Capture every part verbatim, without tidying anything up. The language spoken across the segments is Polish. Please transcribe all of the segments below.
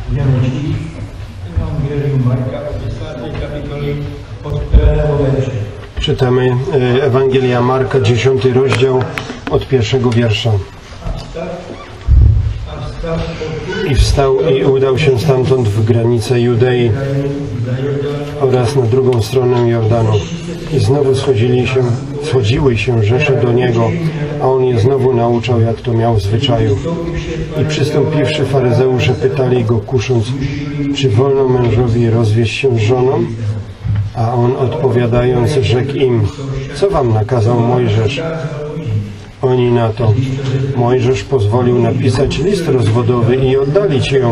Czytamy Ewangelia Marka, dziesiąty rozdział od pierwszego wiersza. I wstał i udał się stamtąd w granice Judei oraz na drugą stronę Jordanu. I znowu schodzili się, schodziły się rzesze do niego, a on je znowu nauczał, jak to miał w zwyczaju. I przystąpiwszy faryzeusze pytali go, kusząc, czy wolno mężowi rozwieść się z żoną? A on odpowiadając, rzekł im, co wam nakazał Mojżesz? Oni na to, Mojżesz pozwolił napisać list rozwodowy i oddalić ją.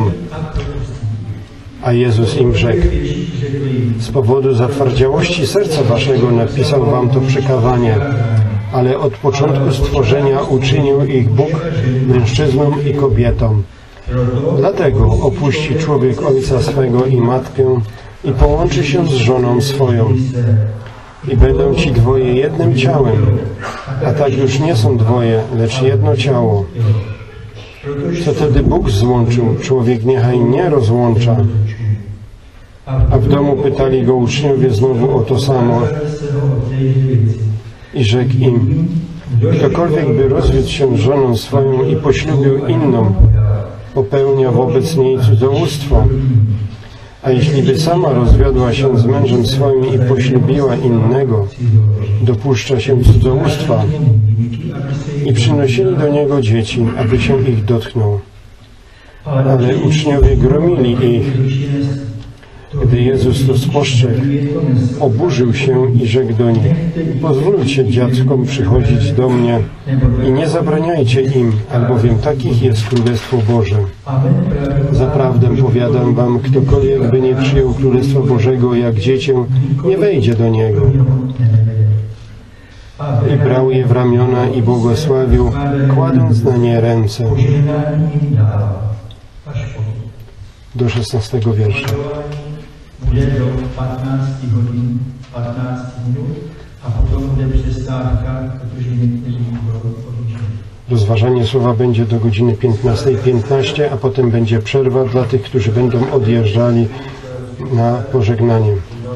A Jezus im rzekł, z powodu zatwardziałości serca waszego napisał wam to przykazanie, ale od początku stworzenia uczynił ich Bóg mężczyznom i kobietom. Dlatego opuści człowiek ojca swego i matkę i połączy się z żoną swoją. I będą ci dwoje jednym ciałem, a tak już nie są dwoje, lecz jedno ciało. Co tedy Bóg złączył, człowiek niechaj nie rozłącza. A w domu pytali go uczniowie znowu o to samo. I rzekł im, ktokolwiek by rozwiódł się z żoną swoją i poślubił inną, popełnia wobec niej cudzołóstwo. A jeśli by sama rozwiodła się z mężem swoim i poślubiła innego, dopuszcza się cudzołóstwa. I przynosili do niego dzieci, aby się ich dotknął. Ale uczniowie gromili ich. Gdy Jezus to spostrzegł, oburzył się i rzekł do nich, pozwólcie dziadkom przychodzić do mnie i nie zabraniajcie im, albowiem takich jest Królestwo Boże. Zaprawdę powiadam wam, ktokolwiek by nie przyjął Królestwa Bożego jak dziecię, nie wejdzie do niego. I brał je w ramiona i błogosławił, kładąc na nie ręce. Do szesnastego wiersza. Bude do patnácti hodin, patnáct minut, a potom bude přestávka, protože někteří budou odličeni. Rozważanie słowa będzie do godziny piętnastej piętnaście, a potem będzie przerwa dla tych, którzy będą odjeżdżali na pożegnanie.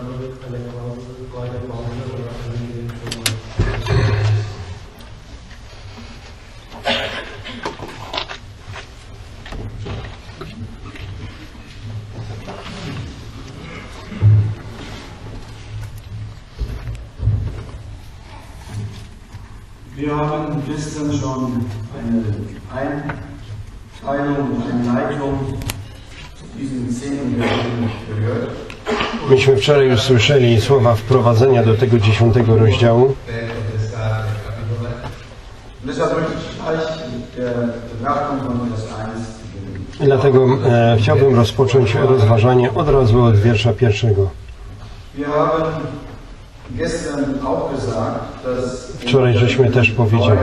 Wir haben gestern schon eine Einteilung, eine Leitung zu diesen zehn gehört. Myśmy wczoraj już słyszeli słowa wprowadzenia do tego dziesiątego rozdziału. I dlatego e, chciałbym rozpocząć rozważanie od razu od wiersza pierwszego. Wczoraj żeśmy też powiedzieli,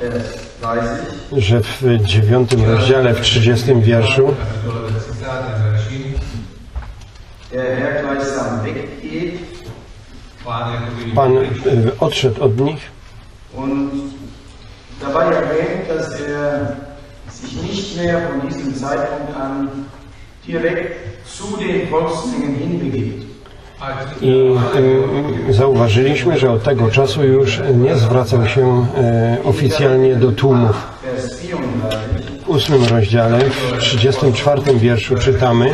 że w dziewiątym rozdziale, w trzydziestym wierszu Pan odszedł od nich i zauważyliśmy, że od tego czasu już nie zwracał się oficjalnie do tłumów. W ósmym rozdziale, w trzydziestym czwartym wierszu czytamy,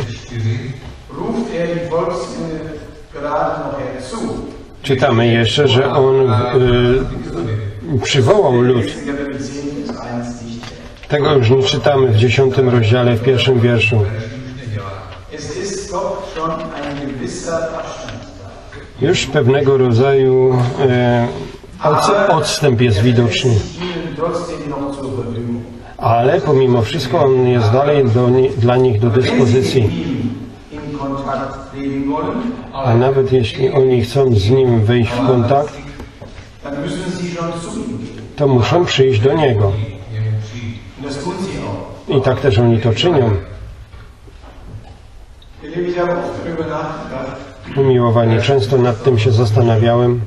czytamy jeszcze, że on y, przywołał lud. Tego już nie czytamy w dziesiątym rozdziale, w pierwszym wierszu. Już pewnego rodzaju y, odstęp jest widoczny. Ale pomimo wszystko on jest dalej do, dla nich do dyspozycji. A nawet jeśli oni chcą z nim wejść w kontakt, to muszą przyjść do niego. I tak też oni to czynią. Umiłowani, często nad tym się zastanawiałem,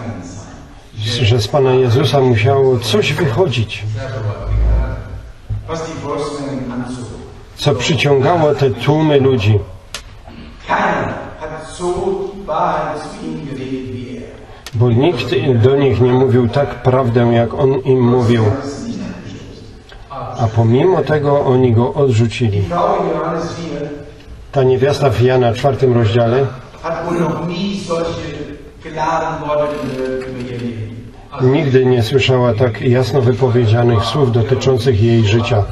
że z Pana Jezusa musiało coś wychodzić. was die Volksmengen anzog. co przyciągało te tłumy ludzi. Keiner hat so die Wahrheit zu ihnen geredet wie er. Bo nikt do nich nie mówił tak prawdę, jak on im mówił. A pomimo tego oni go odrzucili. Die Frau in Johannes vier Ta niewiasta w Jana czwartym rozdziale hat wohl noch nie solche klaren Worte gehört über ihr Leben. nigdy nie słyszała tak jasno wypowiedzianych słów dotyczących jej życia.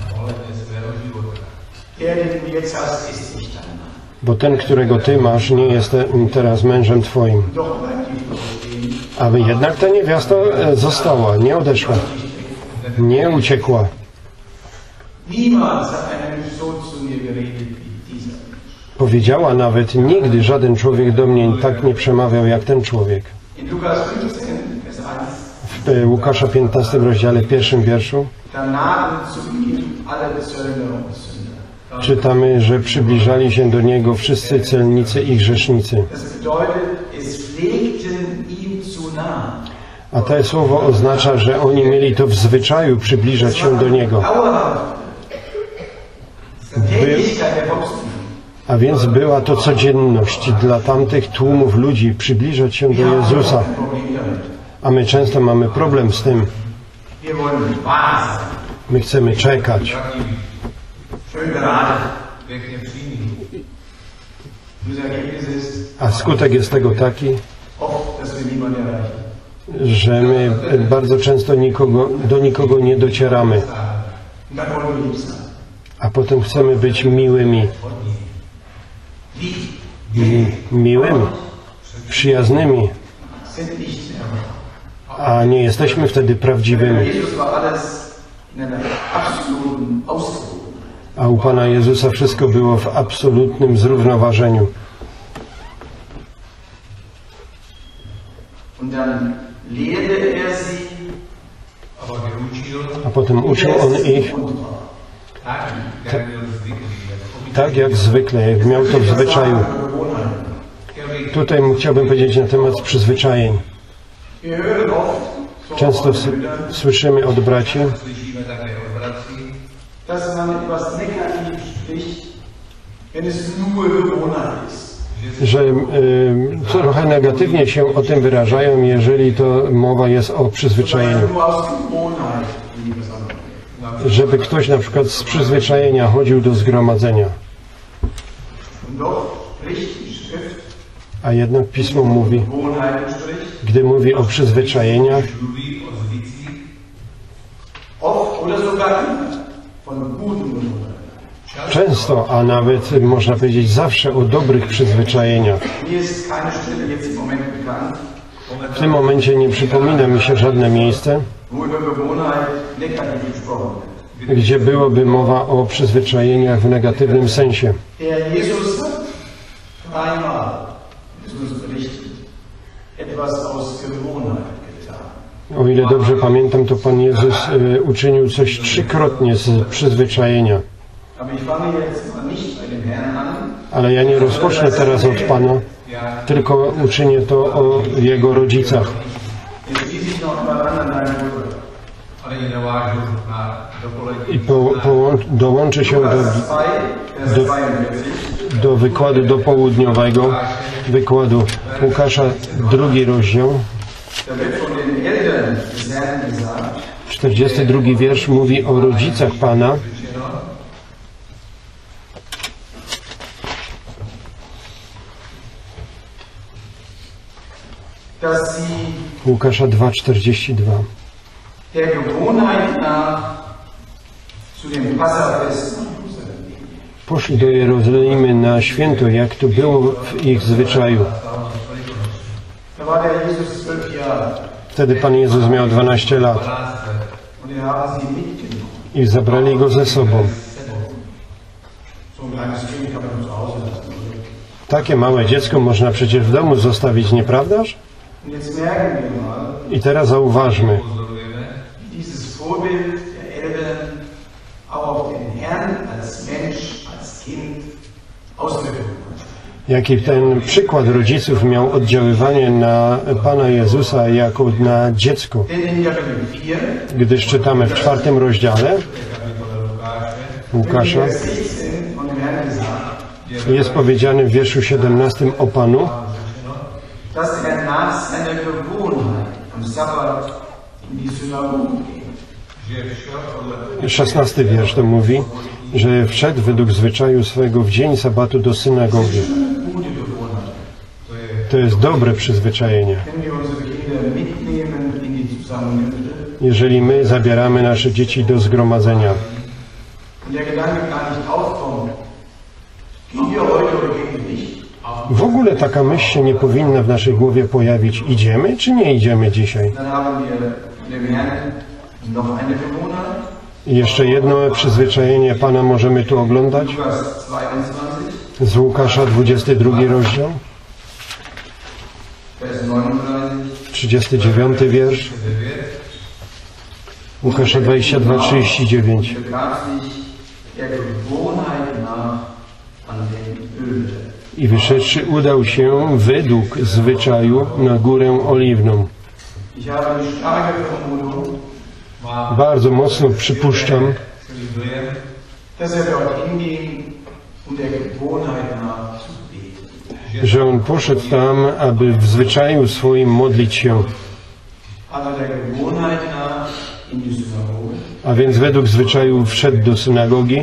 Der, den du jetzt hast, ist nicht dein Mann. Bo ten, którego ty masz, nie jest te- teraz mężem twoim. Doch bleibt die Frau stehen. Ale jednak ta niewiasta e, została, nie odeszła, nie uciekła. Niemals hat ein Mensch so zu mir geredet wie dieser Mensch. Powiedziała nawet, nigdy żaden człowiek do mnie tak nie przemawiał jak ten człowiek. In Lukas fünfzehn, Vers eins, W e, Łukasza piętnastym rozdziale, pierwszym wierszu da nahten zu ihm alle Zöllner und Sünder. czytamy, że przybliżali się do niego wszyscy celnicy i grzesznicy. Das bedeutet, es pflegten ihm zu nahen. A to słowo oznacza, że oni mieli to w zwyczaju przybliżać się do niego. Dauerhaft. Tätigkeit der Volksmengen. A więc była to codzienność dla tamtych tłumów ludzi przybliżać się do Jezusa. Ein Problem damit. A my często mamy problem z tym. Wir wollen warten. My chcemy czekać. Schön beraten. Unser Ergebnis ist A skutek jest tego taki, oft, dass wir niemanden erreichen. że my bardzo często nikogo, do nikogo nie docieramy. Und dann wollen wir lieb sein. A potem chcemy być miłymi. Lieb Mi, miłymi, przyjaznymi, sind nicht mehr. a nie jesteśmy wtedy prawdziwymi. Jesus war alles in einer absoluten Ausgewogenheit. A u Pana Jezusa wszystko było w absolutnym zrównoważeniu. Und dann lehrte er sie A potem uczył On ich tak jak zwykle, jak miał to w zwyczaju. Tutaj chciałbym powiedzieć na temat przyzwyczajeń. Wir hören oft so Często von s- Brüdern, słyszymy od braci, dass man etwas negativ spricht, wenn es nur Gewohnheit ist. że y, trochę negatywnie się o tym wyrażają, jeżeli to mowa jest o Weil przyzwyczajeniu. nur aus Gewohnheit in die Versammlung. Żeby ktoś na przykład z przyzwyczajenia chodził do zgromadzenia. Und doch spricht die Schrift, A jednak Pismo mówi, Gewohnheiten spricht, gdy mówi o przyzwyczajeniach, oft oder sogar immer von guten Gewohnheiten. często, a nawet można powiedzieć zawsze o dobrych przyzwyczajeniach. Mir ist keine Stelle jetzt im Moment bekannt, W tym momencie nie przypomina mi się żadne miejsce, wo über Gewohnheit negativ gesprochen wird. gdzie byłoby mowa o przyzwyczajeniach w negatywnym sensie. Der Jesus hat dreimal, das ist uns berichtet, etwas aus Gewohnheit getan. O ile dobrze pamiętam, to Pan Jezus y, uczynił coś trzykrotnie z przyzwyczajenia. Aber ich fange jetzt mal nicht bei dem Herrn an, Ale ja nie rozpocznę teraz od Pana, tylko uczynię to o Jego rodzicach. jetzt schließe ich noch mal an an deine Mutter. Ale nie navážu na dopolední. I po, połą- dołączę się do, Lukas zwei, Vers Do- zweiundvierzig. do wykładu dopołudniowego, wykładu Łukasza, drugi rozdział, Da wird von den Eltern des Herrn gesagt, czterdziesty drugi wiersz mówi o rodzicach Pana, dass sie Łukasza dwa czterdzieści dwa. der Gewohnheit nach zu dem Passafest nach Jerusalem gingen. Poszli do Jerozolimy na święto, jak to było w ich zwyczaju. Da war der Jesus zwölf Jahre Wtedy Pan Jezus miał dwanaście lat und wir haben sie mitgenommen. i zabrali Go ze sobą. So ein kleines Kind kann man zu Hause lassen. oder? Takie małe dziecko można przecież w domu zostawić, nieprawdaż? Und jetzt merken wir mal, I teraz zauważmy, wie dieses Vorbild der Eltern auch auf den Herrn als Mensch, als Kind Auswirkungen hat. jaki ten przykład rodziców miał oddziaływanie na Pana Jezusa jako na dziecko. Denn in Kapitel vier, Gdyż czytamy w czwartym rozdziale, Łukasza. Vers sechzehn von dem Herrn gesagt, Jest powiedziane w wierszu siedemnastym o Panu, dass er nach seiner Gewohnheit am Sabbat in die Synagoge ging. szesnasty wiersz to mówi, że wszedł według zwyczaju swego w dzień sabatu do synagogi. Gute Gewohnheit. To jest dobre przyzwyczajenie. Wenn wir unsere Kinder mitnehmen in die Zusammenkünfte, Jeżeli my zabieramy nasze dzieci do zgromadzenia und der Gedanke gar nicht aufkommt, gehen wir heute oder gehen wir nicht, w ogóle taka myśl się nie powinna w naszej głowie pojawić. Idziemy czy nie idziemy dzisiaj? dann haben wir dem Herrn noch eine Gewohnheit. I jeszcze jedno przyzwyczajenie Pana możemy tu oglądać. Lukas zweiundzwanzig, Z Łukasza dwudziesty drugi rozdział, Vers neununddreißig. trzydziesty dziewiąty wiersz. Łukasza dwadzieścia dwa, trzydzieści dziewięć. Begab sich der Gewohnheit nach an den Ölberg. I wyszedłszy udał się według zwyczaju na górę Oliwną. Ich habe die starke Vermutung, Bardzo mocno przypuszczam, dass er dort hinging, um der Gewohnheit nach zu beten. że on poszedł tam, aby w zwyczaju swoim modlić się, Also der Gewohnheit nach in die Synagoge, a więc według zwyczaju wszedł do synagogi,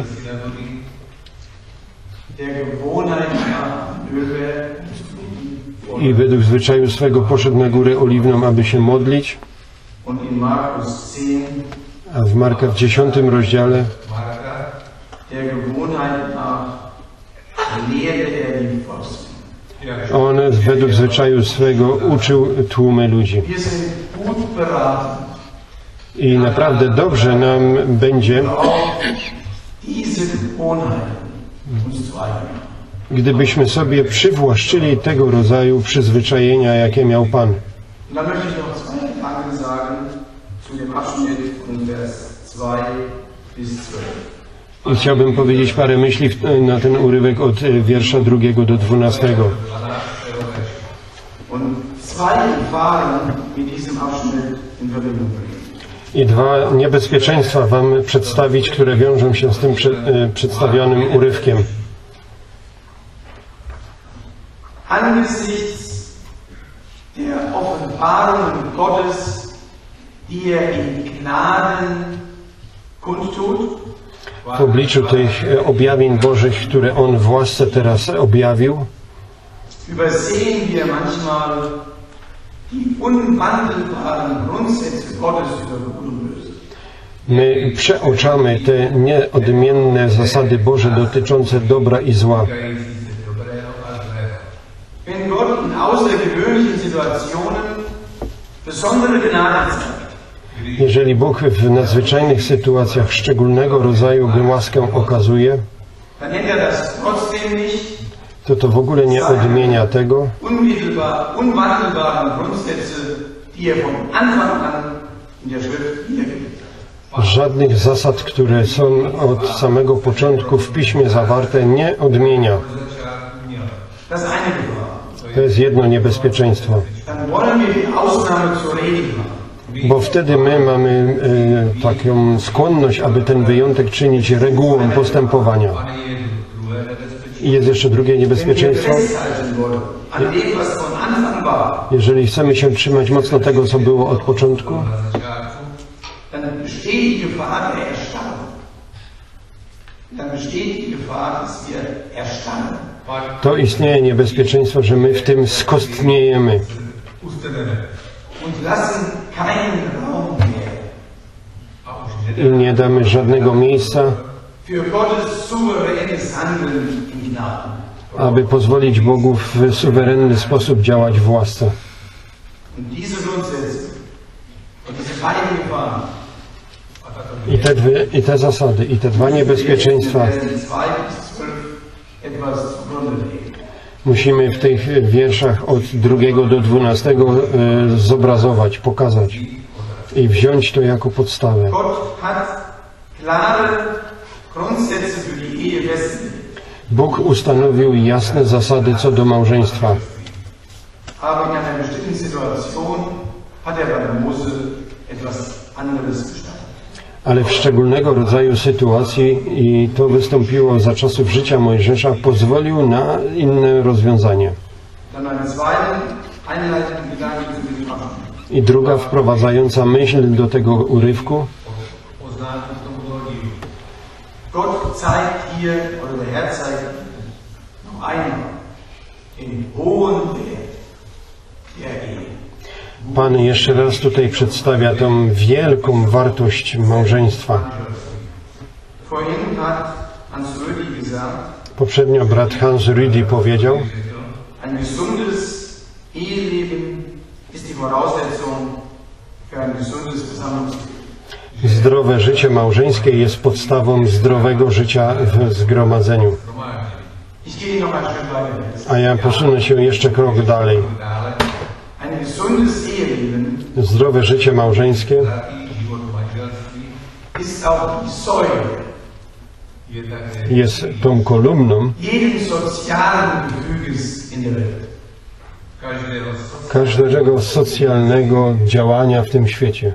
der Gewohnheit nach am Ölberg zu beten. i według zwyczaju swego poszedł na górę Oliwną, aby się modlić, Und in Markus zehn, a w Marka w dziesiątym rozdziale der Gewohnheit nach lehrte er die Volksmenge. on według zwyczaju swego uczył tłumy ludzi. Wir sind gut beraten, I naprawdę dobrze nam będzie, auch diese Gewohnheiten uns zu eigen machen. gdybyśmy sobie przywłaszczyli tego rodzaju przyzwyczajenia, jakie miał Pan. Und dann möchte ich noch zwei Gedanken sagen zu dem Abschnitt von Vers zwei bis zwölf. I chciałbym powiedzieć parę myśli w- na ten urywek od e, wiersza drugiego do dwunastego. Und zwei Gefahren mit diesem Abschnitt in Verbindung bringen. I dwa niebezpieczeństwa Wam przedstawić, które wiążą się z tym prze, e, przedstawionym urywkiem. Angesichts der Offenbarungen Gottes, die er in Gnaden kundtut, W obliczu tych e, objawień Bożych, które On w łasce teraz objawił, übersehen wir manchmal die unwandelbaren Grundsätze Gottes über Gut und Böse. my przeoczamy te nieodmienne zasady Boże dotyczące dobra i zła. Wenn Gott in außergewöhnlichen Situationen besondere Gnade zeigt, Jeżeli Bóg w nadzwyczajnych sytuacjach szczególnego rodzaju łaskę okazuje, dann nennt er das trotzdem nicht to to w ogóle nie odmienia tego, unmittelbar, unwandelbaren Grundsätze, die er von Anfang an in der Schrift wiedergibt. żadnych zasad, które są od samego początku w Piśmie zawarte, nie odmienia. Das ist eine Gefahr. To jest jedno niebezpieczeństwo, Dann wollen wir die Ausnahme zur Regel machen. bo wtedy my mamy e, taką skłonność, aby ten wyjątek czynić regułą postępowania. I jest jeszcze drugie Wenn wir niebezpieczeństwo. festhalten wollen an dem, was von Anfang war, Jeżeli chcemy się trzymać mocno tego, co było od początku, dann besteht die Gefahr der Erstarrung. Dann besteht die Gefahr, dass wir erstarren. to istnieje niebezpieczeństwo, że my w tym skostniejemy Und lassen keinen Raum mehr i nie damy żadnego miejsca, für Gottes souveränes Handeln in Gnaden. aby pozwolić Bogu w suwerenny sposób działać w łasce. Und diese Grundsätze und diese beiden Gefahren I te, dwie, I te zasady, i te dwa niebezpieczeństwa werden in zwei bis zwölf etwas zugrunde legen. musimy w tych wierszach od drugiego do dwunastego e, zobrazować, pokazać i wziąć to jako podstawę. Gott hat klare Grundsätze für die Ehe festgelegt. Bóg ustanowił jasne zasady co do małżeństwa, Aber in einer bestimmten Situation hat er bei Mose etwas anderes gestattet. ale w szczególnego rodzaju sytuacji, i to wystąpiło za czasów życia Mojżesza, pozwolił na inne rozwiązanie. Dann einen zweiten einleitenden Gedanken zu diesem Abschnitt. I druga wprowadzająca myśl do tego urywku. Gott zeigt hier, oder der Herr zeigt noch einmal den hohen Wert der Ehe. Pan jeszcze raz tutaj przedstawia tą wielką wartość małżeństwa. Vorhin hat Hans Rödi gesagt, Poprzednio brat Hans Rüdi powiedział, ein gesundes Eheleben ist die Voraussetzung für ein gesundes Versammlungsleben. zdrowe życie małżeńskie jest podstawą zdrowego życia w zgromadzeniu. Ich gehe noch ein Stück weiter. A ja posunę się jeszcze krok dalej. Ein gesundes Eheleben Zdrowe życie małżeńskie ist auch die Säule jest tą kolumną jeden sozialen Gefüges in der Welt. każdego socjalnego działania w tym świecie.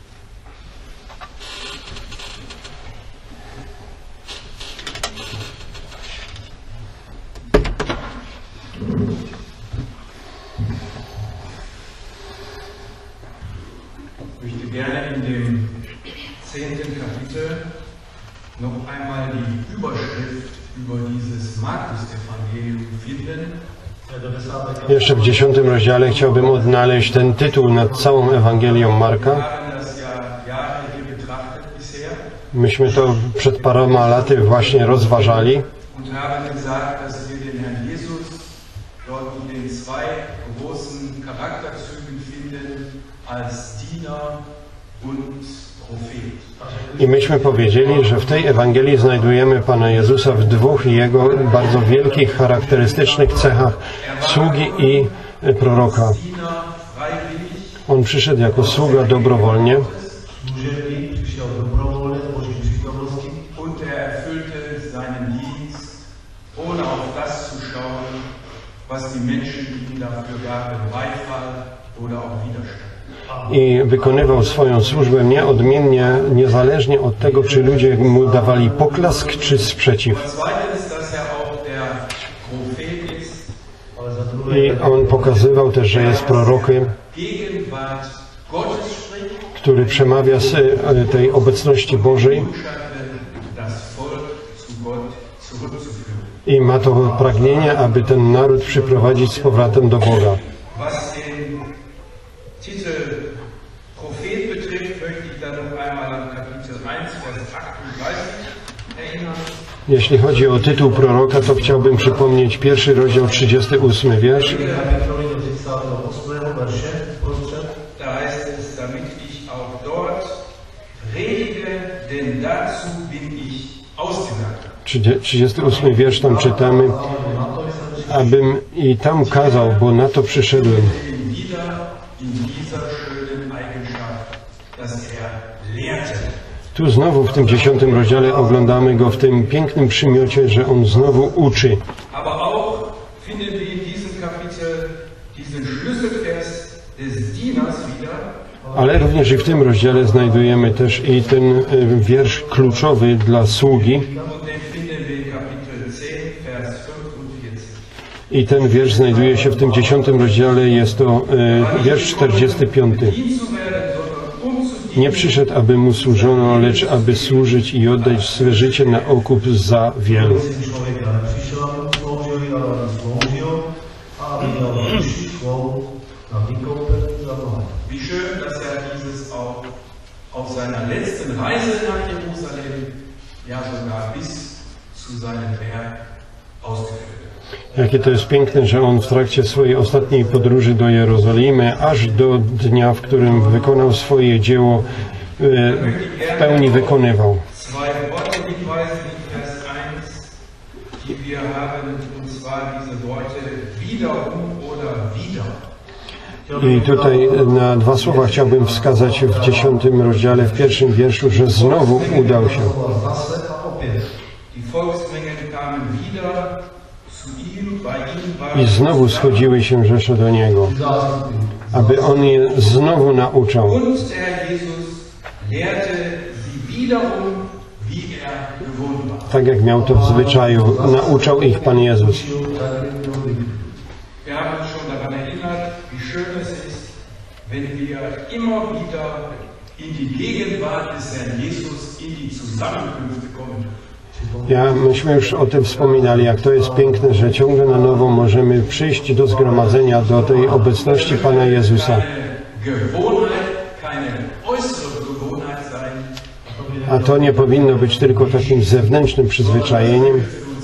Ich möchte gerne in dem zehnten Kapitel noch einmal die Überschrift über dieses Markus-Evangelium finden. Jeszcze w dziesiątym rozdziale chciałbym odnaleźć ten tytuł nad całą Ewangelią Marka. Myśmy to przed paroma laty właśnie rozważali. Und haben gesagt, dass wir den Herrn Jesus dort in den zwei großen Charakterzügen finden, als Diener und Prophet. I myśmy powiedzieli, że w tej Ewangelii znajdujemy Pana Jezusa w dwóch Jego bardzo wielkich, charakterystycznych cechach sługi i proroka. Diener freiwillig, On przyszedł jako sługa dobrowolnie und er erfüllte seinen Dienst, ohne auf das zu schauen, was die Menschen ihm dafür gaben, Beifall oder auch Widerstand. i wykonywał swoją służbę nieodmiennie, niezależnie od tego, czy ludzie mu dawali poklask czy sprzeciw. Zweitens, dass er auch der Prophet ist, I on pokazywał też, że jest prorokiem, Gegenwart Gottes spricht, który przemawia z tej obecności Bożej das Volk zu Gott zurückzuführen. i ma to pragnienie, aby ten naród przyprowadzić z powrotem do Boga. Was den Titel Prophet betrifft, möchte ich dann noch einmal an Kapitel eins, Vers achtunddreißig erinnern. Jeśli chodzi o tytuł proroka, to chciałbym przypomnieć pierwszy rozdział, trzydziesty ósmy wiersz. Da heißt es, damit ich auch dort predige, denn dazu bin ich ausgesandt. trzydziesty ósmy wiersz tam czytamy, abym i tam kazał, bo na to przyszedłem. Wieder in dieser schönen Eigenschaft, dass er lehrte. Tu znowu w tym dziesiątym rozdziale oglądamy go w tym pięknym przymiocie, że on znowu uczy. Aber auch finden wir in diesem Kapitel diesen Schlüsselvers des Dieners wieder. Ale również i w tym rozdziale znajdujemy też i ten y, wiersz kluczowy dla sługi. Und den finden wir in Kapitel zehn, Vers fünfundvierzig. I ten wiersz znajduje się w tym dziesiątym rozdziale, jest to y, wiersz czterdziesty piąty. Ihn zu werden, sondern um zu dienen. Nie przyszedł, aby mu służono, lecz aby służyć i oddać swe życie na okup za wielu. Wie schön, dass er dieses auch auf seiner letzten Reise nach Jerusalem, ja sogar bis zu seinem Werk ausgeführt hat. Jakie to jest piękne, że on w trakcie swojej ostatniej podróży do Jerozolimy, aż do dnia, w którym wykonał swoje dzieło, y, w pełni wykonywał. Zwei Worte hinweisen in Vers eins, die wir haben, und zwar diese Worte wiederum oder wieder. I tutaj na dwa słowa chciałbym wskazać w dziesiątym rozdziale, w pierwszym wierszu, że znowu udał się. Die Volksmengen kamen wieder zu ihm, bei ihm war I znowu schodziły się rzesze do niego, aby on je znowu nauczał. und der Herr Jesus lehrte sie wiederum, wie er gewohnt war. Tak jak miał to w zwyczaju, nauczał ich Pan Jezus. Wir haben uns schon daran erinnert, wie schön es ist, wenn wir immer wieder in die Gegenwart des Herrn Jesus, in die Zusammenkünfte kommen. Ja, myśmy już o tym wspominali, jak to jest piękne, że ciągle na nowo możemy przyjść do zgromadzenia, do tej obecności Pana Jezusa. A to nie powinno być tylko takim zewnętrznym przyzwyczajeniem,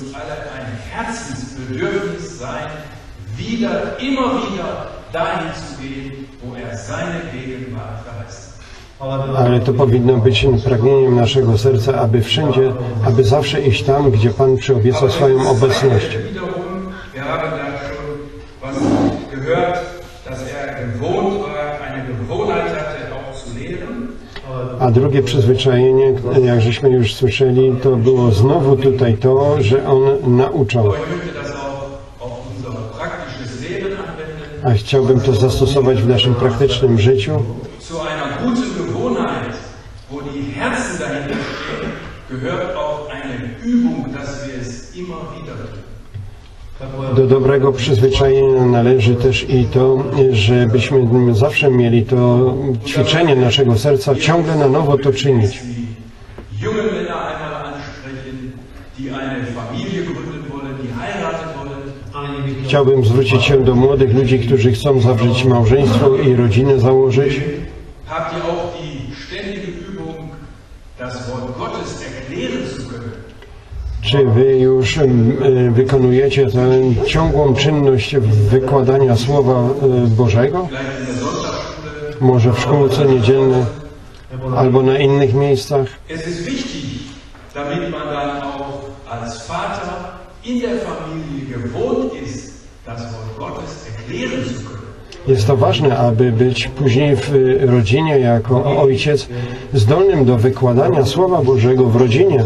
ale to powinno być pragnieniem naszego serca, aby wszędzie, aby zawsze iść tam, gdzie Pan przyobiecał swoją obecność. A drugie przyzwyczajenie, jak żeśmy już słyszeli, to było znowu tutaj to, że On nauczał. A chciałbym to zastosować w naszym praktycznym życiu. Do dobrego przyzwyczajenia należy też i to, żebyśmy zawsze mieli to ćwiczenie naszego serca, ciągle na nowo to czynić. Chciałbym zwrócić się do młodych ludzi, którzy chcą zawrzeć małżeństwo i rodzinę założyć. Czy wy już wykonujecie tę ciągłą czynność wykładania Słowa Bożego? Może w szkółce niedzielnej albo na innych miejscach? Jest to ważne, aby być później w rodzinie jako ojciec zdolnym do wykładania Słowa Bożego w rodzinie.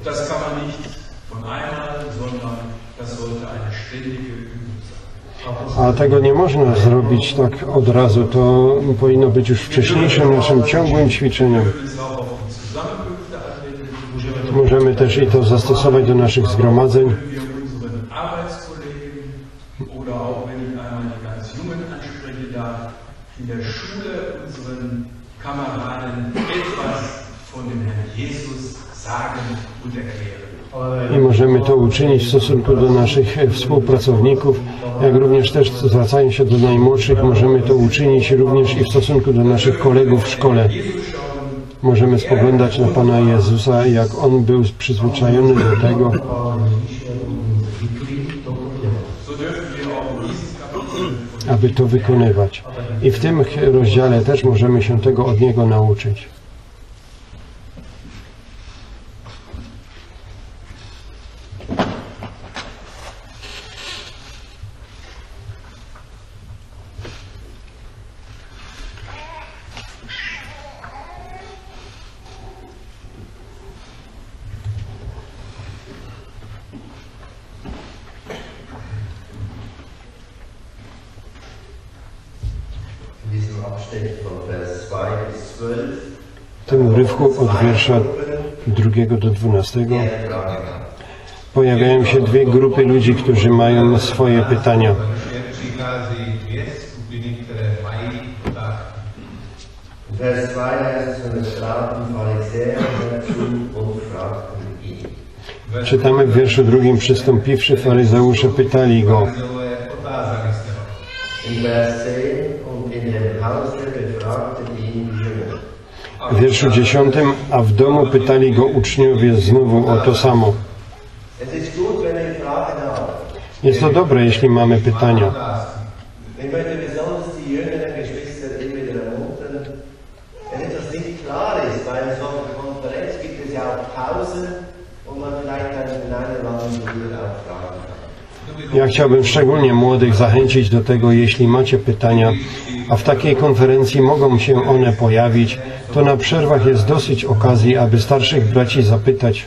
A tego nie można zrobić tak od razu. To powinno być już wcześniejszym naszym ciągłym ćwiczeniem. Możemy też i to zastosować do naszych zgromadzeń. I możemy to uczynić w stosunku do naszych współpracowników, jak również też zwracając się do najmłodszych, możemy to uczynić również i w stosunku do naszych kolegów w szkole. Możemy spoglądać na Pana Jezusa, jak On był przyzwyczajony do tego. Aby to wykonywać. I w tym rozdziale też możemy się tego od Niego nauczyć. W tym urywku od wiersza drugiego do dwunastego pojawiają się dwie grupy ludzi, którzy mają swoje pytania. Czytamy w wierszu drugim: przystąpiwszy faryzeusze pytali Go. W wierszu dziesiątym, a w domu pytali Go uczniowie znowu o to samo. Jest to dobre, jeśli mamy pytania. Ja chciałbym szczególnie młodych zachęcić do tego, jeśli macie pytania, a w takiej konferencji mogą się one pojawić, to na przerwach jest dosyć okazji, aby starszych braci zapytać.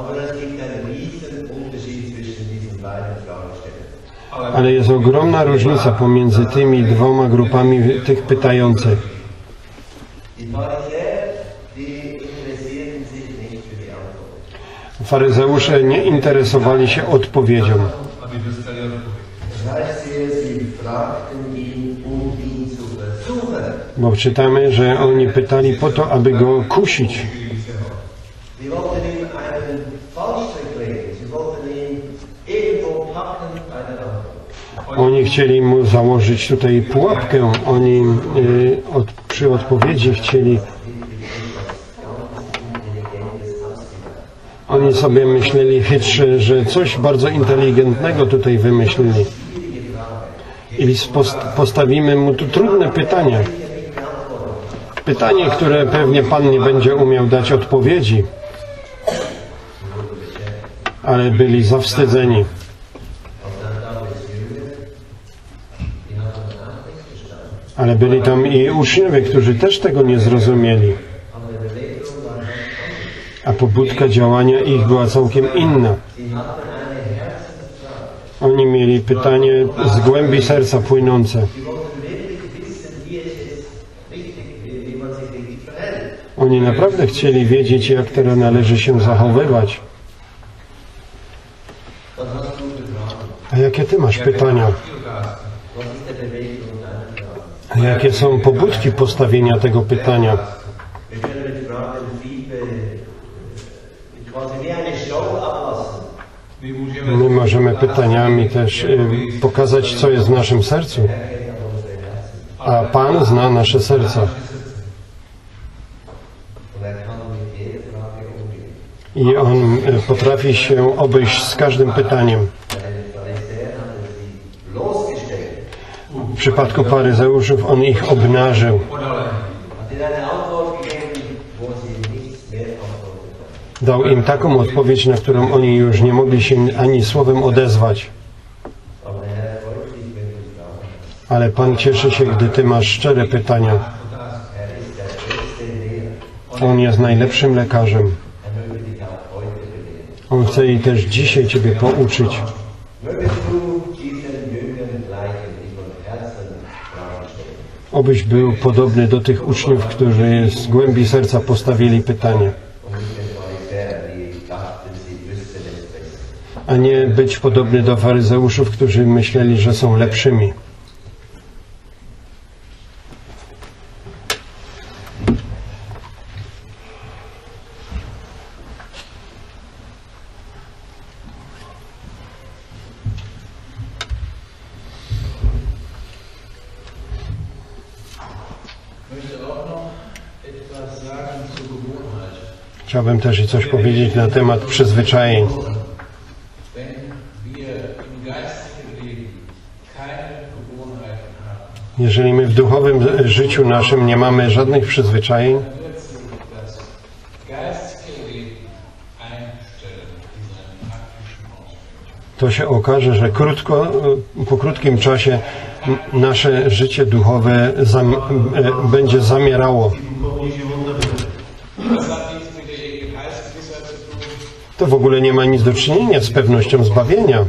Ale jest ogromna różnica pomiędzy tymi dwoma grupami tych pytających. faryzeusze nie interesowali się odpowiedzią. Bo czytamy, że oni pytali po to, aby go kusić. Oni chcieli mu założyć tutaj pułapkę. Oni y, od, przy odpowiedzi chcieli. Oni sobie myśleli chytrze, że coś bardzo inteligentnego tutaj wymyślili. I postawimy mu tu trudne pytanie. Pytanie, które pewnie Pan nie będzie umiał dać odpowiedzi. Ale byli zawstydzeni. Ale byli tam i uczniowie, którzy też tego nie zrozumieli. A pobudka działania ich była całkiem inna. Oni mieli pytanie z głębi serca płynące. Oni naprawdę chcieli wiedzieć, jak teraz należy się zachowywać. A jakie ty masz pytania? A jakie są pobudki postawienia tego pytania? My możemy pytaniami też y, pokazać, co jest w naszym sercu. A Pan zna nasze serca. I On y, potrafi się obejść z każdym pytaniem. W przypadku faryzeuszów On ich obnażył. Dał im taką odpowiedź, na którą oni już nie mogli się ani słowem odezwać. Ale Pan cieszy się, gdy Ty masz szczere pytania. On jest najlepszym lekarzem. On chce i też dzisiaj Ciebie pouczyć. Obyś był podobny do tych uczniów, którzy z głębi serca postawili pytanie. A nie być podobny do faryzeuszów, którzy myśleli, że są lepszymi. Chciałbym też i coś powiedzieć na temat przyzwyczajeń. Jeżeli my w duchowym życiu naszym nie mamy żadnych przyzwyczajeń, to się okaże, że krótko, po krótkim czasie nasze życie duchowe zam, będzie zamierało. To w ogóle nie ma nic do czynienia z pewnością zbawienia.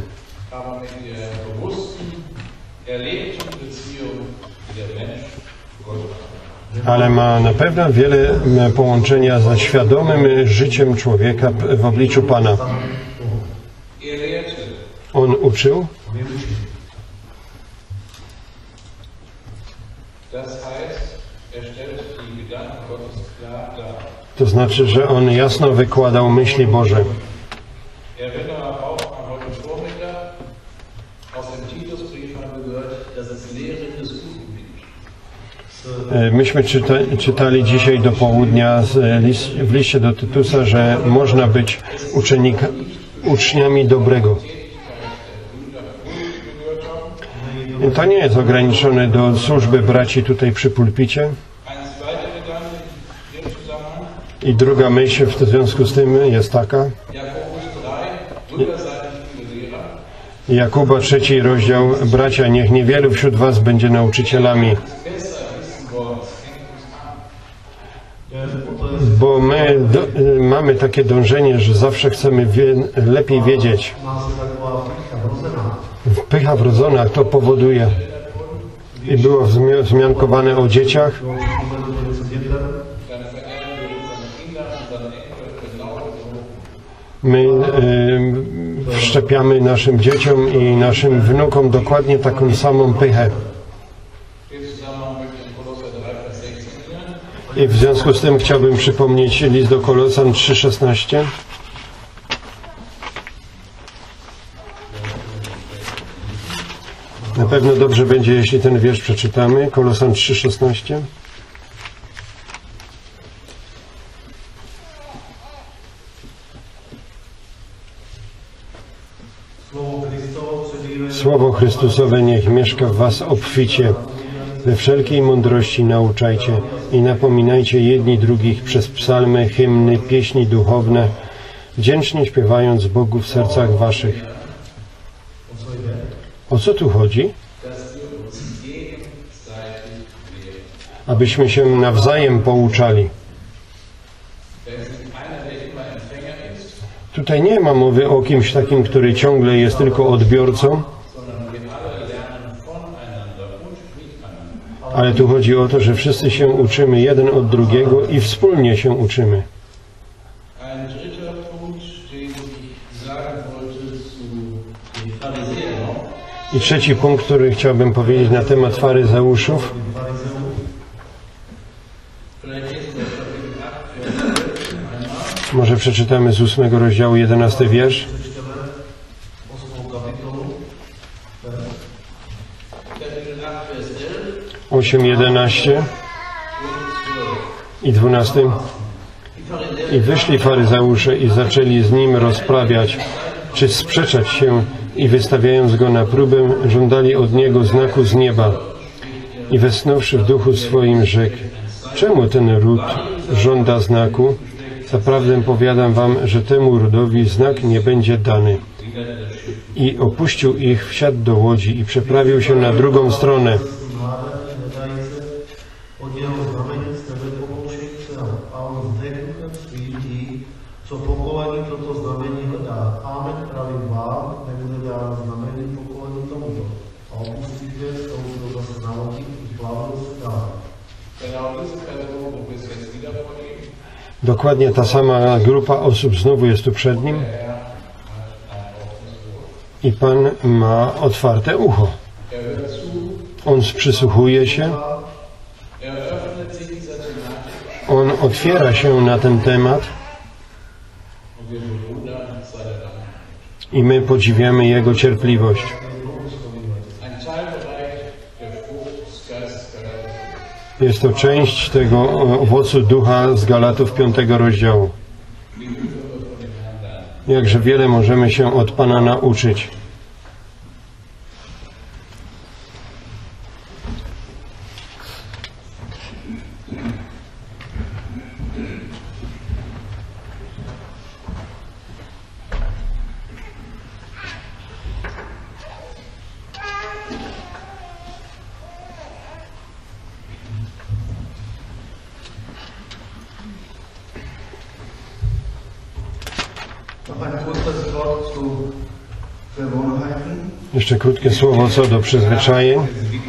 Ale ma na pewno wiele połączenia ze świadomym życiem człowieka w obliczu Pana. On uczył. To znaczy, że on jasno wykładał myśli Boże. Myśmy czyta, czytali dzisiaj do południa z list, w liście do Tytusa, że można być uczennika, uczniami dobrego. I to nie jest ograniczone do służby braci tutaj przy pulpicie. I druga myśl w związku z tym jest taka. Jakuba trzeci rozdział. Bracia, niech niewielu wśród was będzie nauczycielami. Bo my do, mamy takie dążenie, że zawsze chcemy wie, lepiej wiedzieć. Pycha wrodzona to powoduje. I było wzmiankowane o dzieciach. My y, wszczepiamy naszym dzieciom i naszym wnukom dokładnie taką samą pychę. I w związku z tym chciałbym przypomnieć list do Kolosan trzy szesnaście. Na pewno dobrze będzie, jeśli ten wiersz przeczytamy. Kolosan trzy szesnaście. Słowo Chrystusowe niech mieszka w was obficie. We wszelkiej mądrości nauczajcie i napominajcie jedni drugich przez psalmy, hymny, pieśni duchowne, wdzięcznie śpiewając Bogu w sercach waszych. O co tu chodzi? Abyśmy się nawzajem pouczali. Tutaj nie ma mowy o kimś takim, który ciągle jest tylko odbiorcą, ale tu chodzi o to, że wszyscy się uczymy jeden od drugiego i wspólnie się uczymy. I trzeci punkt, który chciałbym powiedzieć na temat faryzeuszów. Może przeczytamy z ósmego rozdziału jedenasty wiersz. osiem, jedenaście i dwunasty. I wyszli faryzeusze i zaczęli z nim rozprawiać, czy sprzeczać się, i wystawiając go na próbę, żądali od niego znaku z nieba. I westchnąwszy w duchu swoim, rzekł: czemu ten ród żąda znaku? Zaprawdę powiadam wam, że temu rodowi znak nie będzie dany. I opuścił ich, wsiadł do łodzi i przeprawił się na drugą stronę. Co pokolení toto znamení hledá. Amen pravím vám, nebude dáno znamení pokolení tomuto. A opustíte s touto zase na lodi, plavou se dál. Dokładnie ta sama grupa osób znowu jest tu przed nim. I Pan ma otwarte ucho. On przysłuchuje się. On otwiera się na ten temat. I my podziwiamy Jego cierpliwość. Jest to część tego owocu ducha z Galatów piątego rozdziału. Jakże wiele możemy się od Pana nauczyć. Jeszcze krótkie słowo co do przyzwyczajeń.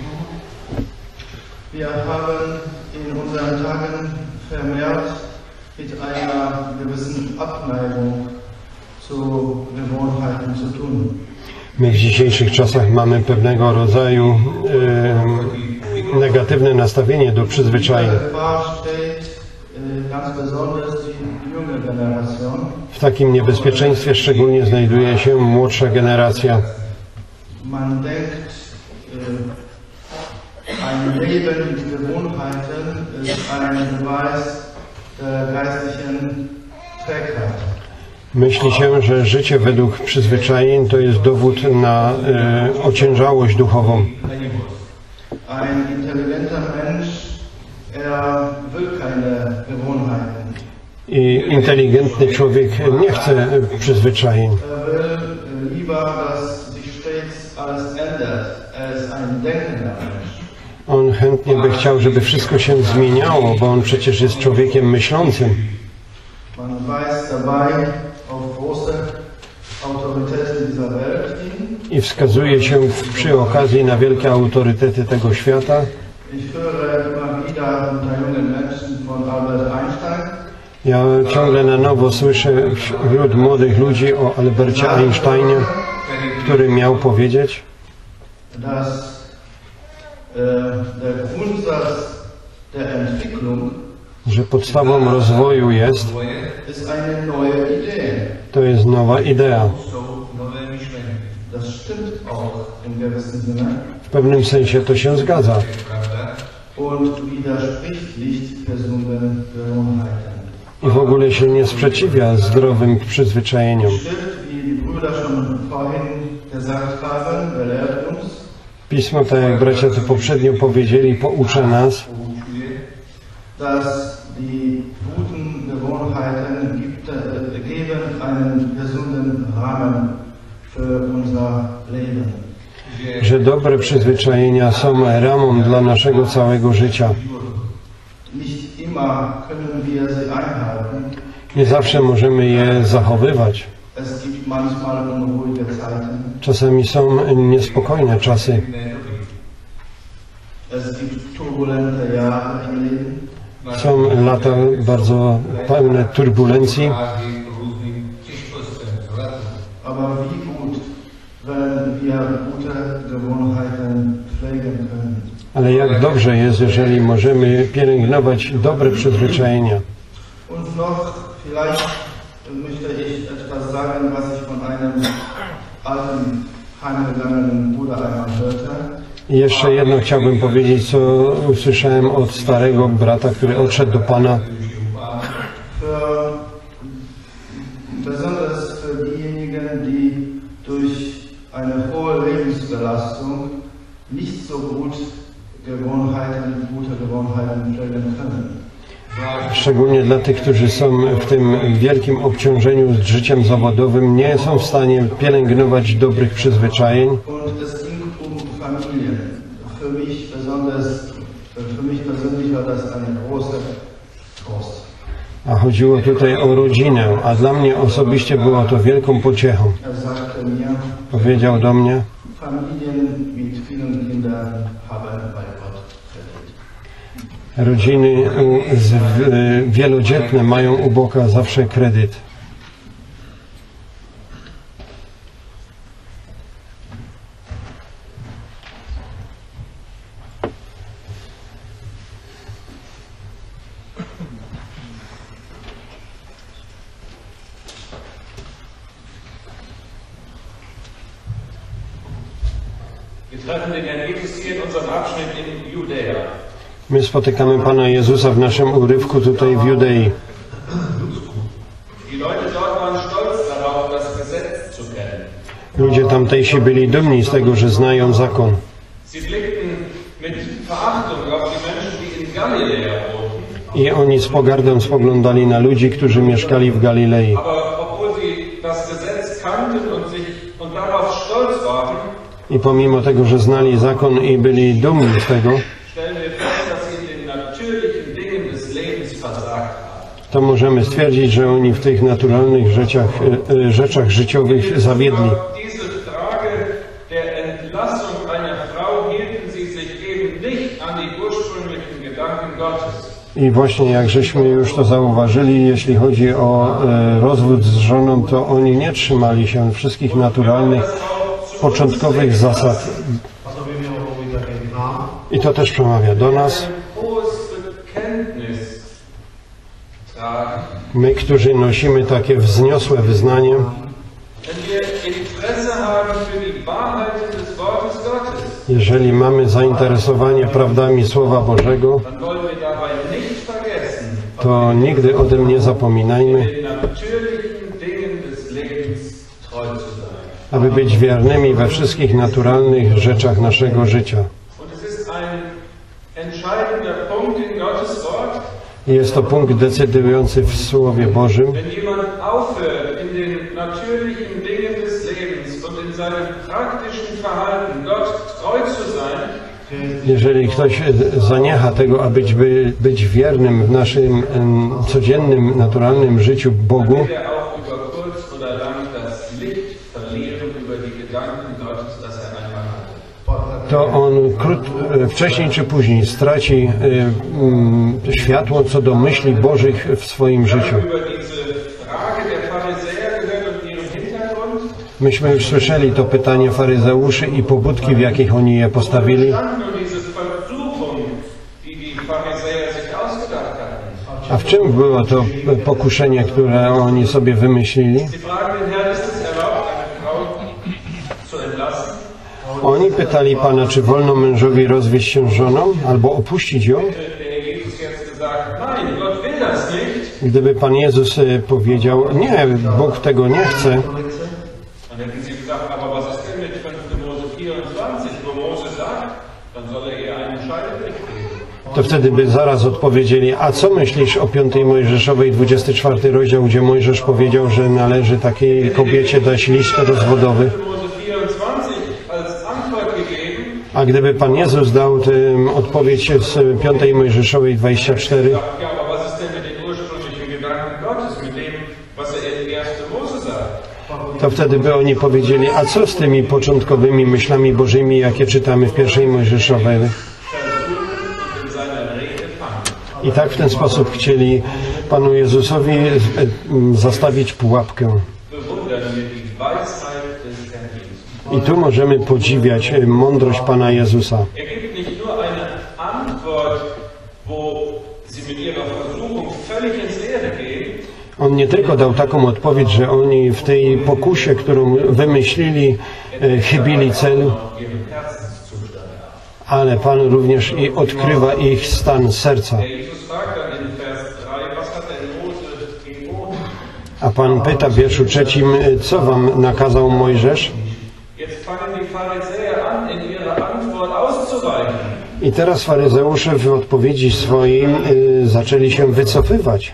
Wir haben in unseren Tagen vermehrt mit einer gewissen Abneigung zu Gewohnheiten zu tun. My w dzisiejszych czasach mamy pewnego rodzaju e, negatywne nastawienie do przyzwyczajeń. W takim niebezpieczeństwie szczególnie znajduje się młodsza generacja. Man denkt, ein Leben mit Gewohnheiten ist ein Beweis der geistlichen Trägheit. Myśli się, że życie według przyzwyczajeń to jest dowód na e, ociężałość duchową. Ein intelligenter Mensch, er will keine Gewohnheiten. I inteligentny człowiek nie chce przyzwyczajeń. Er will lieber, dass sich stets alles ändert. Er ist ein denkender Mensch. On chętnie by chciał, żeby wszystko się zmieniało, bo on przecież jest człowiekiem myślącym. Man weist dabei auf große Autoritäten dieser Welt hin. I wskazuje się przy okazji na wielkie autorytety tego świata. Ich höre immer wieder unter jungen Menschen von Albert Einstein. Ja ciągle na nowo słyszę wśród młodych ludzi o Albercie Einsteinie, który miał powiedzieć, dass äh, der Grundsatz der Entwicklung że podstawą rozwoju jest, ist eine neue Idee. to jest nowa idea. Das stimmt auch im gewissen Sinne W pewnym sensie to się zgadza und widerspricht nicht gesunden Gewohnheiten. i w ogóle się nie sprzeciwia zdrowym przyzwyczajeniom. Schrift, wie die Brüder schon vorhin gesagt haben, belehrt uns, Pismo, tak jak bracia to poprzednio powiedzieli, poucza nas, dass die guten Gewohnheiten gibt, äh, geben einen gesunden Rahmen für unser Leben. że dobre przyzwyczajenia są ramą dla naszego całego życia. Nicht immer können wir sie einhalten. Nie zawsze możemy je zachowywać. Es gibt manchmal unruhige Zeiten. Czasami są niespokojne czasy. Es gibt turbulente Jahre im Leben. Są lata bardzo pełne turbulencji, Aber wie gut, wenn wir gute Gewohnheiten pflegen können. ale jak dobrze jest, jeżeli możemy pielęgnować dobre przyzwyczajenia. Und noch, vielleicht möchte ich etwas sagen, was ich von einem alten, heimgegangenen Bruder einmal hörte. I jeszcze jedno chciałbym powiedzieć, co usłyszałem od starego brata, który odszedł do Pana. Für, besonders für diejenigen, die durch eine hohe Lebensbelastung nicht so gut Gewohnheiten, gute Gewohnheiten pflegen können. Szczególnie dla tych, którzy są w tym wielkim obciążeniu z życiem zawodowym, nie są w stanie pielęgnować dobrych przyzwyczajeń. Und es ging um Familien. Für mich besonders, für mich persönlich war das eine große Trost. A chodziło tutaj o rodzinę, a dla mnie osobiście było to wielką pociechą. Er sagte mir, Powiedział do mnie, Familien mit vielen Kindern haben bei Gott Kredit. rodziny z, wielodzietne mają u Boga zawsze kredyt. Wir treffen den Herrn Jesus hier in unserem Abschnitt in Judäa. My spotykamy Pana Jezusa w naszym urywku tutaj w Judei. Die Leute dort waren stolz darauf, das Gesetz zu kennen. Ludzie tamtejsi byli dumni z tego, że znają zakon. Sie blickten mit Verachtung auf die Menschen, die in Galiläa wohnten. I oni z pogardą spoglądali na ludzi, którzy mieszkali w Galilei. Aber obwohl sie das Gesetz kannten und sich und darauf stolz waren, I pomimo tego, że znali zakon i byli dumni z tego, stellen wir fest, dass sie in den natürlichen Dingen des Lebens versagt haben. to możemy stwierdzić, że oni w tych naturalnych rzeczach, e, rzeczach życiowych zawiedli. Über diese Frage der Entlassung einer Frau hielten sie sich eben nicht an die ursprünglichen Gedanken Gottes. I właśnie jak żeśmy już to zauważyli, jeśli chodzi o e, rozwód z żoną, to oni nie trzymali się wszystkich naturalnych, początkowych zasad. A to by miało mówić takie nam. I to też przemawia do nas. Hohes Bekenntnis tragen. My, którzy nosimy takie wzniosłe wyznanie, Wenn wir Interesse haben für die Wahrheiten des Wortes Gottes, jeżeli mamy zainteresowanie prawdami Słowa Bożego, dann wollen wir dabei nicht vergessen, to nigdy o tym nie zapominajmy, den natürlichen Dingen des Lebens treu zu sein. aby być wiernymi we wszystkich naturalnych rzeczach naszego życia. Und es ist ein entscheidender Punkt in Gottes Wort, I jest to punkt decydujący w Słowie Bożym. wenn jemand aufhört, in den natürlichen Dingen des Lebens und in seinem praktischen Verhalten Gott treu zu sein, Jeżeli ktoś zaniecha tego, aby być, by, być wiernym w naszym em, codziennym, naturalnym życiu Bogu, wird er auch über kurz oder lang das Licht verlieren über die Gedanken Gottes, das er einmal hatte. to on krót, wcześniej czy później straci y, y, światło co do myśli Bożych w swoim życiu. Myśmy już słyszeli to pytanie faryzeuszy i pobudki, w jakich oni je postawili. A w czym było to pokuszenie, które oni sobie wymyślili? Oni pytali Pana, czy wolno mężowi rozwieść się z żoną albo opuścić ją? Gdyby Pan Jezus powiedział, nie, Bóg tego nie chce, to wtedy by zaraz odpowiedzieli, a co myślisz o piątej Mojżeszowej, dwudziesty czwarty rozdział, gdzie Mojżesz powiedział, że należy takiej kobiecie dać list rozwodowy? A gdyby Pan Jezus dał tę odpowiedź z piątej Mojżeszowej dwadzieścia cztery, to wtedy by oni powiedzieli, a co z tymi początkowymi myślami Bożymi, jakie czytamy w pierwszej Mojżeszowej? I tak w ten sposób chcieli Panu Jezusowi zastawić pułapkę. I tu możemy podziwiać mądrość Pana Jezusa. On nie tylko dał taką odpowiedź, że oni w tej pokusie, którą wymyślili, chybili celu, ale Pan również i odkrywa ich stan serca. A Pan pyta w wierszu trzecim, co wam nakazał Mojżesz? I teraz faryzeusze w odpowiedzi swojej y, zaczęli się wycofywać.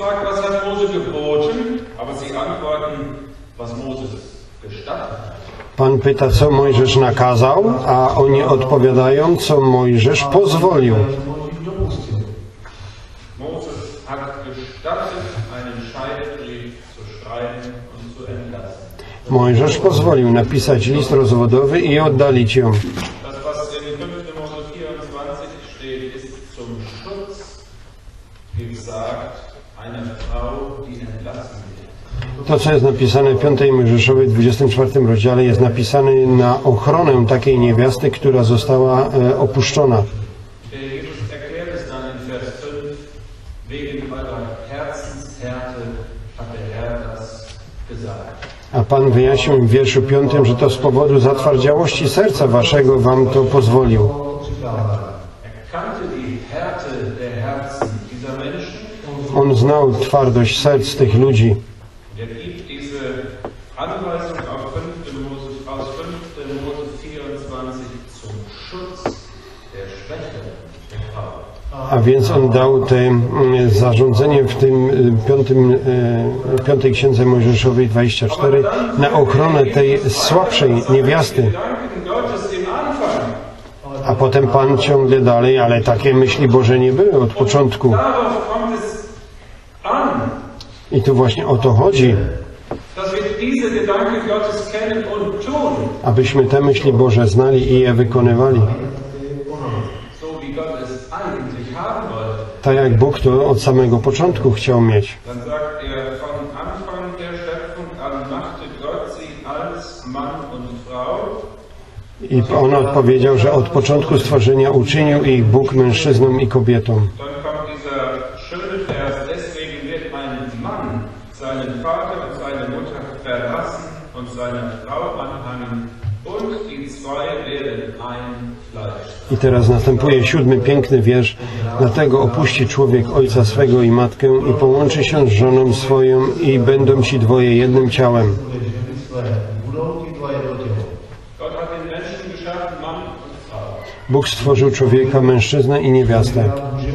Pan pyta, co Mojżesz nakazał, a oni odpowiadają, co Mojżesz pozwolił. Mojżesz pozwolił napisać list rozwodowy i oddalić ją. To, co jest napisane w piątej Mojżeszowej, dwudziestym czwartym rozdziale, jest napisane na ochronę takiej niewiasty, która została e, opuszczona. A Pan wyjaśnił w wierszu piątym, że to z powodu zatwardziałości serca waszego wam to pozwolił. On znał twardość serc tych ludzi. A więc on dał te zarządzenie w tym piątym, piątej księdze Mojżeszowej dwadzieścia cztery na ochronę tej słabszej niewiasty. A potem Pan ciągle dalej, ale takie myśli Boże nie były od początku. I tu właśnie o to chodzi. Abyśmy te myśli Boże znali i je wykonywali. Tak jak Bóg to od samego początku chciał mieć. I on odpowiedział, że od początku stworzenia uczynił ich Bóg mężczyzną i kobietą. I teraz następuje siódmy piękny wiersz. Dlatego opuści człowiek ojca swego i matkę i połączy się z żoną swoją i będą ci dwoje jednym ciałem. Bóg stworzył człowieka, mężczyznę i niewiastę.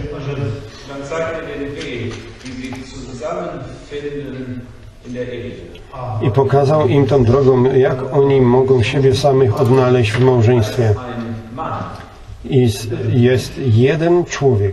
I pokazał im tą drogą, jak oni mogą siebie samych odnaleźć w małżeństwie. I jest jeden człowiek.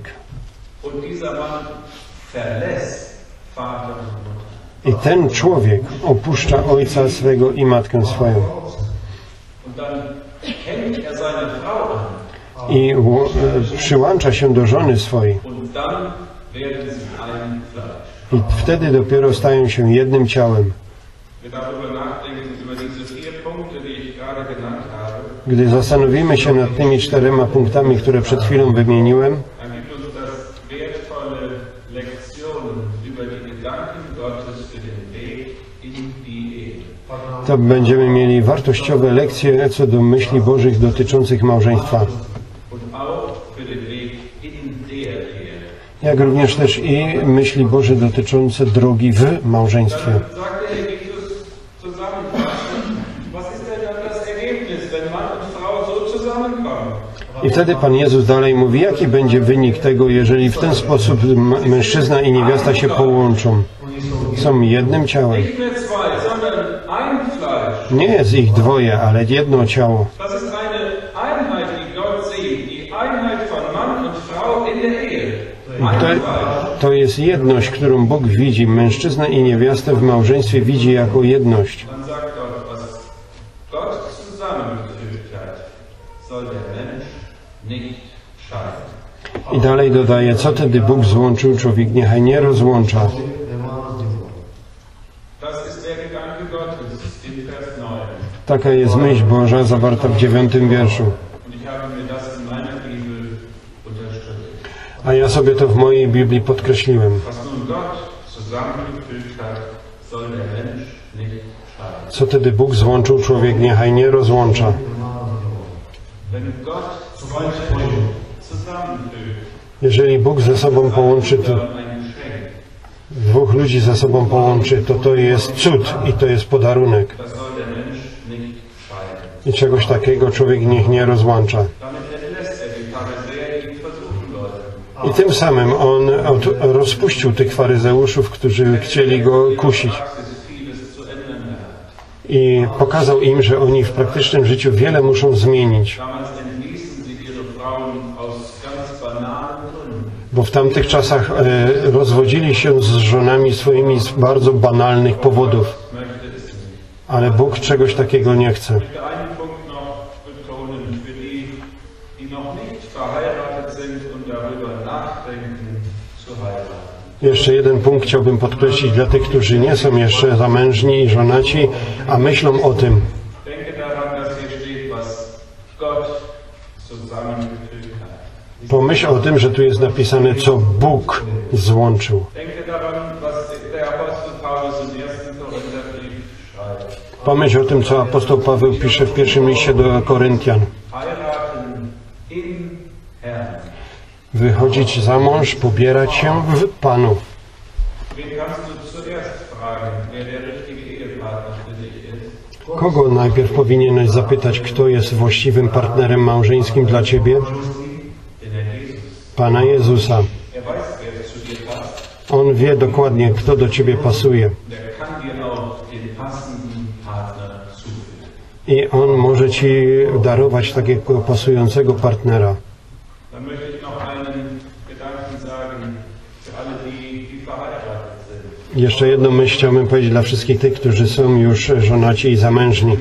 I ten człowiek opuszcza ojca swego i matkę swoją. Und dann hängt er seine Frau an. i ło- przyłącza się do żony swojej. Und dann werden sie ein Fleisch. I wtedy dopiero stają się jednym ciałem. Wir darüber nachdenken, über diese vier Punkte, die ich gerade genannt habe. Gdy zastanowimy się nad tymi czterema punktami, które przed chwilą wymieniłem, Dann gibt uns das wertvolle Lektionen über die Gedanken Gottes für den Weg in die Ehe. to będziemy mieli wartościowe lekcje co do myśli Bożych dotyczących małżeństwa. Und auch für den Weg in der Ehe. Jak również też i myśli Boże dotyczące drogi w małżeństwie. Dann sagte Herr Jesus zusammenfassend, was ist denn dann das Ergebnis, wenn Mann und Frau so zusammenkommen? I wtedy Pan Jezus dalej mówi, jaki będzie wynik tego, jeżeli w ten sposób m- mężczyzna i niewiasta się połączą. Są jednym ciałem. Nicht mehr zwei, sondern ein Fleisch. Nie jest ich dwoje, ale jedno ciało. Das ist eine Einheit, die Gott sieht, die Einheit von Mann und Frau in der Ehe. Ein To, Fleisch. to jest jedność, którą Bóg widzi. Mężczyzna i niewiastę w małżeństwie widzi jako jedność. Dann sagt Gott, was Gott zusammengefügt hat, soll der Mensch nicht scheiden. I dalej dodaje, co tedy Bóg złączył, człowiek niechaj nie rozłącza. Das ist der Gedanke Gottes in Vers neun. Taka jest myśl Boża zawarta w dziewiątym wierszu. Und ich habe mir das in meiner Bibel unterstrichen. A ja sobie to w mojej Biblii podkreśliłem. Was nun Gott zusammengefügt hat, soll der Mensch nicht scheiden. Co tedy Bóg złączył, człowiek niechaj nie rozłącza. Wenn Gott zwei zusammenfügt, Jeżeli Bóg ze sobą połączy, to dann ein Geschenk. dwóch ludzi ze sobą połączy, to to jest cud i to jest podarunek. Das soll der Mensch nicht scheiden. I czegoś takiego człowiek niech nie rozłącza. Damit entlässt er die Pharisäer, die ihn versuchen wollten. I tym samym on od, rozpuścił tych faryzeuszów, którzy chcieli go kusić. Praxis vieles zu ändern gehabt. I pokazał im, że oni w praktycznym życiu wiele muszą zmienić. Damals entließen sie ihre Frauen aus ganz banalen Gründen. Bo w tamtych czasach e, rozwodzili się z żonami swoimi z bardzo banalnych powodów. Möchte es nicht. Ale Bóg czegoś takiego nie chce. Ich möchte einen Punkt noch betonen für die, die noch nicht verheiratet sind und darüber nachdenken zu heiraten. Jeszcze jeden punkt chciałbym podkreślić dla tych, którzy nie są jeszcze zamężni i żonaci, a myślą o tym. Denke daran, dass hier steht, was Gott zusammengefügt hat. Pomyśl o tym, że tu jest napisane, co Bóg złączył. Denke daran, was der Apostel Paulus im ersten Korintherbrief schreibt. Pomyśl o tym, co apostoł Paweł pisze w pierwszym liście do Koryntian. Heiraten im Herrn. Wychodzić za mąż, pobierać się w Panu. Wen kannst du zuerst fragen, wer der richtige Ehepartner für dich ist? Kogo najpierw powinieneś zapytać, kto jest właściwym partnerem małżeńskim dla ciebie? Den Herrn Jesus. Pana Jezusa. Er weiß, wer zu dir passt. On wie dokładnie, kto do ciebie pasuje. Der kann dir auch den passenden Partner zufügen. I On może ci darować takiego pasującego partnera. Dann möchte ich noch einen Gedanken sagen für alle, die, die verheiratet sind. Jeszcze jedną myśl chciałbym powiedzieć dla wszystkich tych, którzy są już żonaci i zamężni.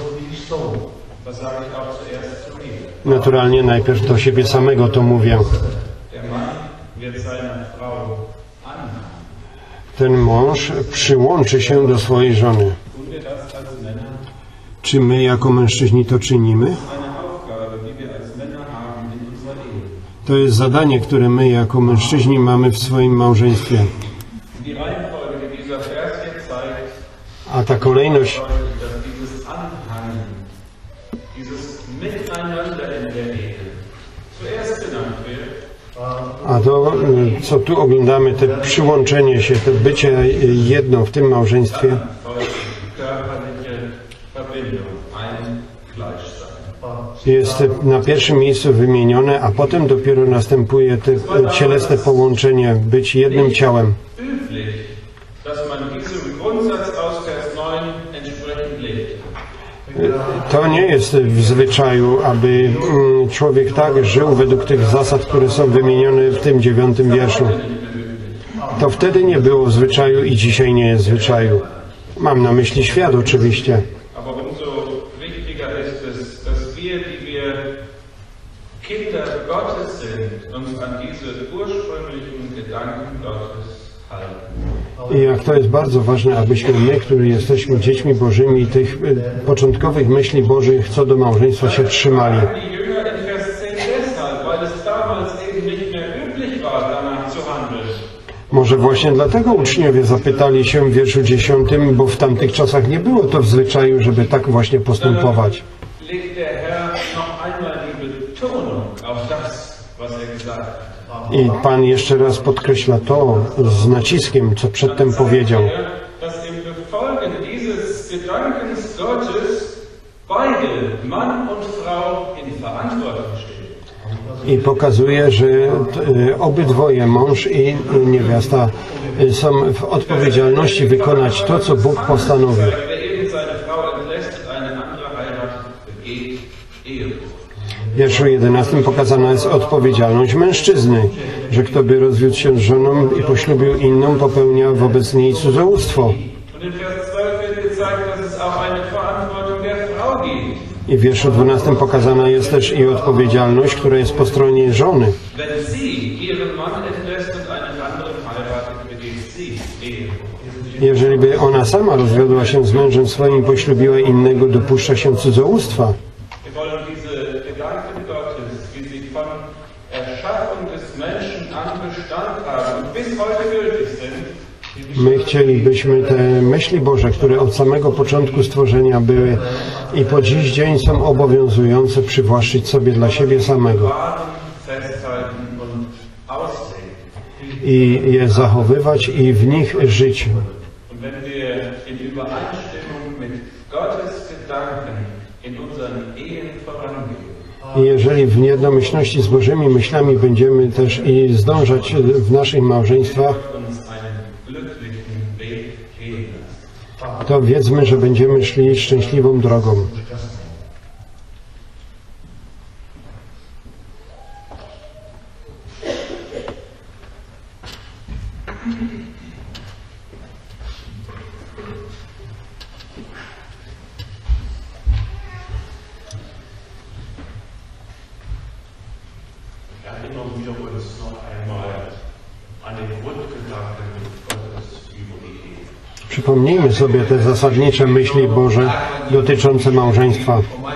Das sage ich auch zuerst zu mir. Naturalnie najpierw do siebie samego to mówię. Der Mann wird seiner Frau annehmen. Ten mąż przyłączy się do swojej żony. Tun wir das als Männer? Czy my jako mężczyźni to czynimy? Eine Aufgabe, die wir als Männer haben in unserer Ehe. To jest zadanie, które my jako mężczyźni mamy w swoim małżeństwie. Die Reihenfolge, die dieser Vers hier zeigt, A ta kolejność, bedeutet, dass dieses Anhangen, dieses Miteinander in der Ehe zuerst genannt wird. a to, co tu oglądamy, te przyłączenie się, to bycie jedno w tym małżeństwie, Folgt die körperliche Verbindung, ein Fleisch sein. jest na pierwszym miejscu wymienione, a potem dopiero następuje te cielesne połączenie, być jednym ciałem. Üblich, dass man diesem Grundsatz aus Vers neun entsprechend lebt. To nie jest w zwyczaju, aby mm, człowiek tak żył według tych zasad, które są wymienione w tym dziewiątym wierszu. To wtedy nie było w zwyczaju i dzisiaj nie jest w zwyczaju. Mam na myśli świat oczywiście. Aber umso wichtiger ist es, dass wir, die wir Kinder Gottes sind, uns an diese ursprünglichen Gedanken Gottes halten. I jak to jest bardzo ważne, abyśmy my, którzy jesteśmy dziećmi Bożymi, tych e, początkowych myśli Bożych co do małżeństwa się trzymali. Die Jünger in Vers zehn deshalb, weil es damals eben nicht mehr üblich war, danach zu handeln. Może właśnie dlatego uczniowie zapytali się w wierszu dziesiątym, bo w tamtych czasach nie było to w zwyczaju, żeby tak właśnie postępować. Legt der Herr noch einmal die Betonung auf das, was er gesagt hat. I Pan jeszcze raz podkreśla to z naciskiem, co przedtem powiedział. Dass im Befolgen dieses Gedankens Gottes beide, Mann und Frau, in Verantwortung stehen. I pokazuje, że e, obydwoje, mąż i niewiasta, e, są w odpowiedzialności wykonać to, co Bóg postanowił. Wer eben seine Frau entlässt und eine andere heiratet, begeht Ehebruch. W wierszu jedenastym pokazana jest odpowiedzialność mężczyzny, że kto by rozwiódł się z żoną i poślubił inną, popełnia wobec niej cudzołóstwo. Und in Vers zwölf wird gezeigt, dass es auch eine Verantwortung der Frau gibt. I w wierszu dwunastym pokazana jest też i odpowiedzialność, która jest po stronie żony. Wenn sie ihren Mann entlässt und einen anderen heiratet, begeht sie Ehebruch. Jeżeli by ona sama rozwiodła się z mężem swoim, poślubiła innego, dopuszcza się cudzołóstwa. Wir wollen diese Gedanken Gottes, wie sie von Erschaffung des Menschen an Bestand haben und bis heute gültig sind, My chcielibyśmy te myśli Boże, które od samego początku stworzenia były i po dziś dzień są obowiązujące, przywłaszczyć sobie dla siebie samego wahren, festhalten und auslegen. i je zachowywać i w nich żyć. Und wenn wir in Übereinstimmung mit Gottes Gedanken in unseren Ehen vorangehen, I jeżeli w jednomyślności z Bożymi myślami będziemy też i zdążać w naszych małżeństwach, uns einen glücklichen Weg gehen lassen. to wiedzmy, że będziemy szli szczęśliwą drogą. Erinnern wir uns noch einmal an den Grundgedanken Gottes über die Ehe. Przypomnijmy sobie te zasadnicze myśli Boże dotyczące małżeństwa.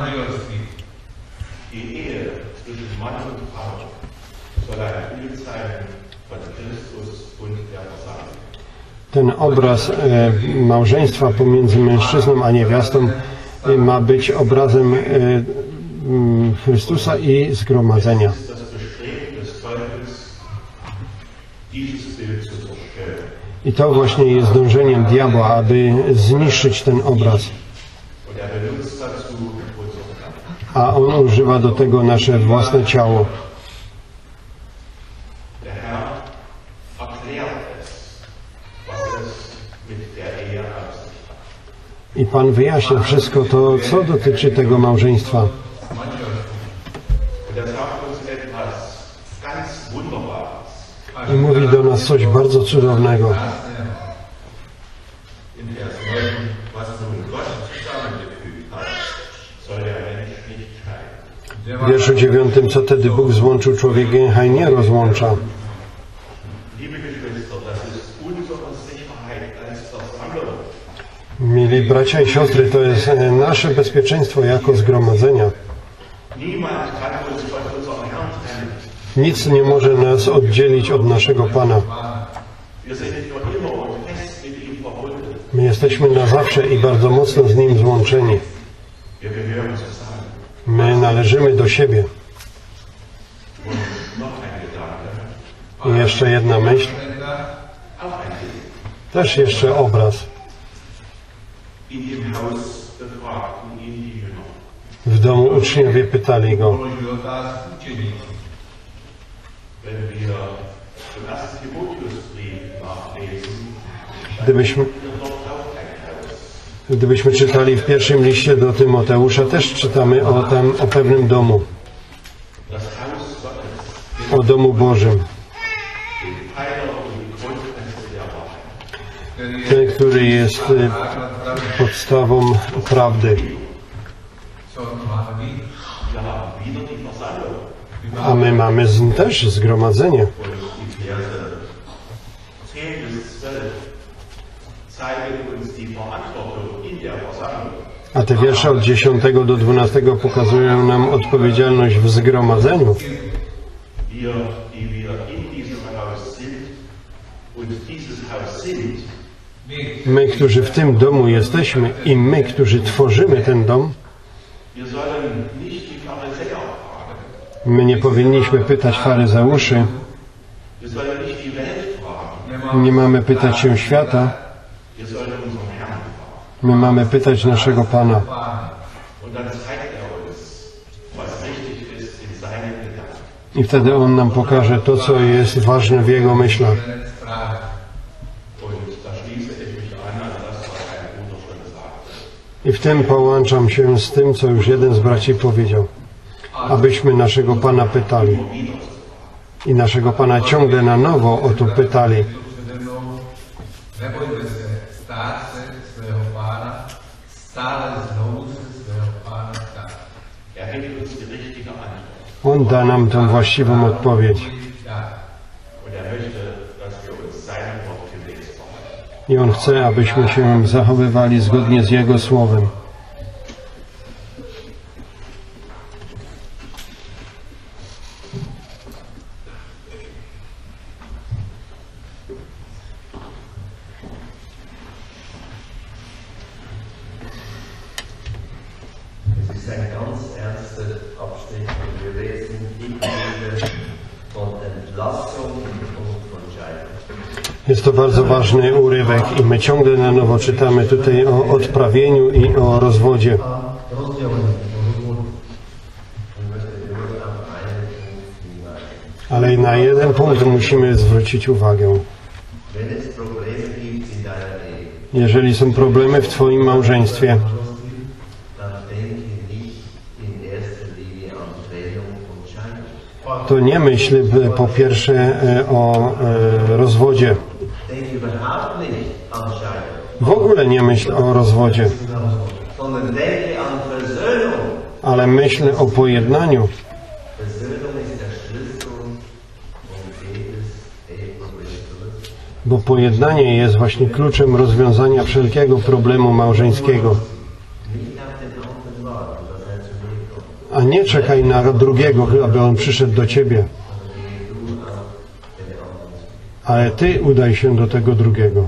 Die Ehe zwischen Mann und Frau soll ein Bild sein von Christus und der Versammlung. Ten obraz e, małżeństwa pomiędzy mężczyzną a niewiastą e, ma być obrazem e, m, Chrystusa i zgromadzenia. Das ist das Bestreben des Teufels, dieses Bild zu zerstören. I to właśnie jest dążeniem diabła, aby zniszczyć ten obraz. Und er benutzt dazu unsere Kraft. A on używa do tego nasze własne ciało. Der Herr erklärt es, was es mit der Ehe auf sich hat. I Pan wyjaśnia wszystko to, co dotyczy tego małżeństwa. Und er sagt uns etwas ganz Wunderbares. I mówi do nas coś bardzo cudownego. In Vers neun, was nun Gott zusammengefügt hat, soll der Mensch nicht scheiden. W wierszu dziewiątym, co tedy Bóg złączył, człowiek niechaj nie rozłącza. Liebe Geschwister, das ist unsere Sicherheit als Versammlung. Mili bracia i siostry, to jest e, nasze bezpieczeństwo jako zgromadzenia. Niemand kann uns von unserem Herrn trennen. Nic nie może nas oddzielić od naszego Pana. Wir sind für immer und fest mit ihm verbunden. My jesteśmy na zawsze i bardzo mocno z Nim złączeni. Wir gehören zusammen. My należymy do siebie. Und noch ein Gedanke, I jeszcze jedna myśl, auch ein Bild. też jeszcze obraz. In dem Haus befragten ihn die Jünger. W domu uczniowie pytali go, Wenn wir im ersten Timotheusbrief nachlesen, gdybyśmy, dort auch ein Haus. gdybyśmy czytali w pierwszym liście do Tymoteusza, też czytamy o, tam, o pewnym domu, Das Haus Gottes, o domu Bożym. den Pfeiler und die Grundfeste der Wahrheit. Ten, który jest y, podstawą prawdy. Wir haben wieder die Versammlung. A my mamy z, też zgromadzenie. Und die Verse zehn bis zwölf zeigen uns die Verantwortung in der Versammlung. A te wiersze od dziesiątego do dwunastego pokazują nam odpowiedzialność w zgromadzeniu. Wir, die wir in diesem Haus sind und dieses Haus sind, My, którzy w tym domu jesteśmy i my, którzy tworzymy ten dom, wir sollen nicht die Pharisäer fragen. my nie powinniśmy pytać faryzeuszy, Wir sollen nicht die Welt fragen. nie mamy pytać się świata, Wir sollen unseren Herrn fragen. my mamy pytać naszego Pana. Und dann zeigt er uns, was richtig ist in seinen Gedanken. I wtedy On nam pokaże to, co jest ważne w Jego myślach. Und da schließe ich mich an an das, was ein Bruder schon sagte. I w tym połączam się z tym, co już jeden z braci powiedział. Abyśmy naszego Pana pytali. I naszego Pana ciągle na nowo o to pytali. Er gibt uns die richtige Antwort. On da nam tą właściwą odpowiedź. Und er möchte, dass wir uns seinem Wort gemäß verhalten. I On chce, abyśmy się zachowywali zgodnie z Jego Słowem. Es ist ein ganz ernster Abschnitt, den wir lesen, die Bibel von Entlassung und von Scheidung. Jest to bardzo ważny urywek i my ciągle na nowo czytamy tutaj o odprawieniu i o rozwodzie. A rozdělení, o rozvodu. Ich möchte nur auf einen Punkt hinweisen. Ale na jeden punkt musimy zwrócić uwagę. Wenn es Probleme gibt in deiner Ehe, Jeżeli są problemy w Twoim małżeństwie, dann denke nicht in erster Linie an Trennung und Scheidung. to nie myśl e, po pierwsze e, o e, rozwodzie. Denke überhaupt nicht an Scheidung, W ogóle nie myśl o rozwodzie, sondern denke an Versöhnung. ale myśl o pojednaniu. Versöhnung ist der Schlüssel, um jedes Eheproblem zu lösen. Bo pojednanie jest właśnie kluczem rozwiązania wszelkiego problemu małżeńskiego. Nicht auf den anderen warten, dass er zu mir kommt, A nie czekaj na drugiego, aby on przyszedł do Ciebie, sondern gehe du auf den anderen zu. ale Ty udaj się do tego drugiego.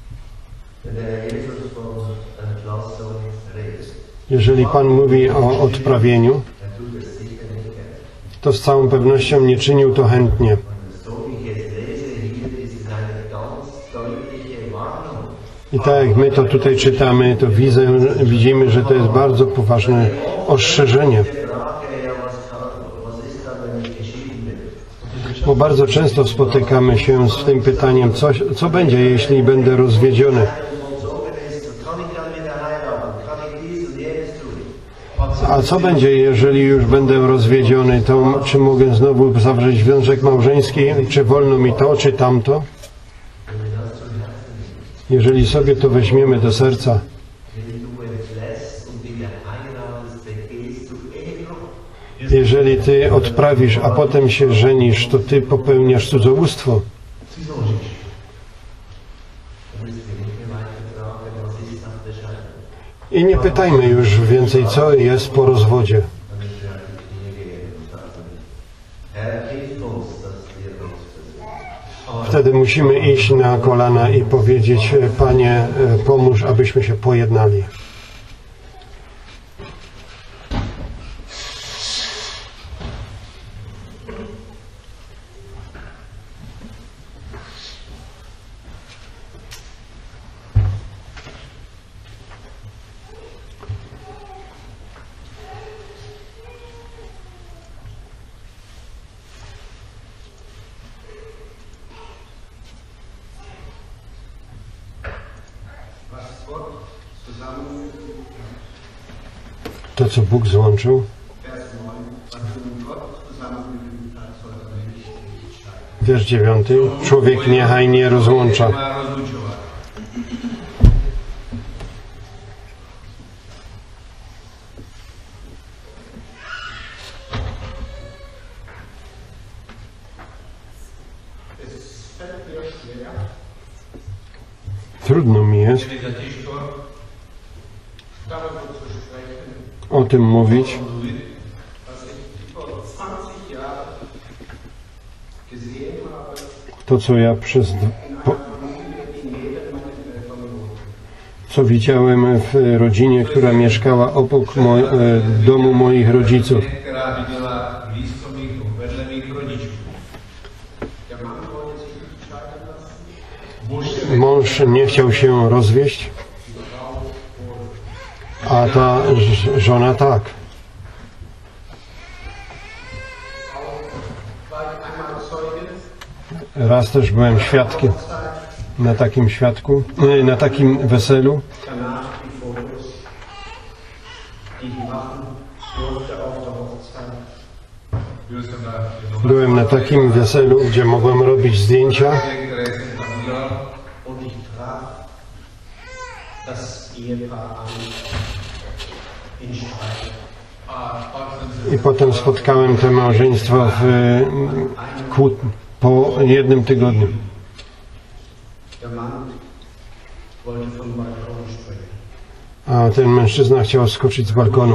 Wenn der Herr Jesus von Entlassung redet, Jeżeli Pan mówi o odprawieniu, dann tut es sicher nicht gern. to z całą pewnością nie czynił to chętnie. So wie ich jetzt lese, hier ist es eine ganz deutliche Warnung. I tak jak my to tutaj czytamy, to widzę, widzimy, że to jest bardzo poważne ostrzeżenie. Die Frage, ja, was, kann, was ist dann, wenn ich geschieden bin? Bo bardzo często spotykamy się z tym pytaniem, co, co będzie, jeśli będę rozwiedziony? Vollzogen ist, kann ich dann wieder heiraten? Kann ich dies und jenes tun? A co będzie, jeżeli już będę rozwiedziony, to czy mogę znowu zawrzeć związek małżeński, czy wolno mi to, czy tamto? Jeżeli sobie to weźmiemy do serca, Wenn du entlässt und wieder heiratest, begehst du Ehebruch. jeżeli Ty odprawisz, a potem się żenisz, to Ty popełniasz cudzołóstwo. Cizoložiš. Dann müssen wir nicht mehr weiter fragen, was ist nach der Scheidung? I nie pytajmy już więcej, co jest po rozwodzie. Dann müssen wir auf die Knie gehen und sagen, Herr, hilf uns, dass wir uns versöhnen. Wtedy musimy iść na kolana i powiedzieć, Panie, pomóż, abyśmy się pojednali. To, co Bóg złączył, wiersz dziewiąty, człowiek niechaj nie rozłącza. Trudno mi jest o tym mówić, to co ja przez po, co widziałem w rodzinie, która mieszkała obok mo, domu moich rodziców. Mąż nie chciał się rozwieść, a ta żona tak. Raz też byłem świadkiem na takim świadku, na takim weselu. Byłem na takim weselu, gdzie mogłem robić zdjęcia. I potem spotkałem te małżeństwo w kłótni po jednym tygodniu. A ten mężczyzna chciał skoczyć z balkonu.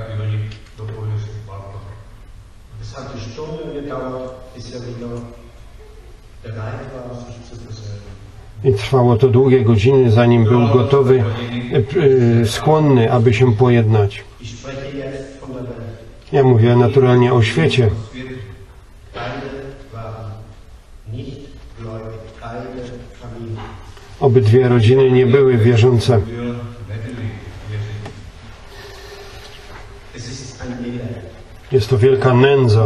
I trwało to długie godziny, zanim był gotowy, skłonny, aby się pojednać. Ja mówię naturalnie o świecie. Obydwie rodziny nie były wierzące. Jest to wielka nędza.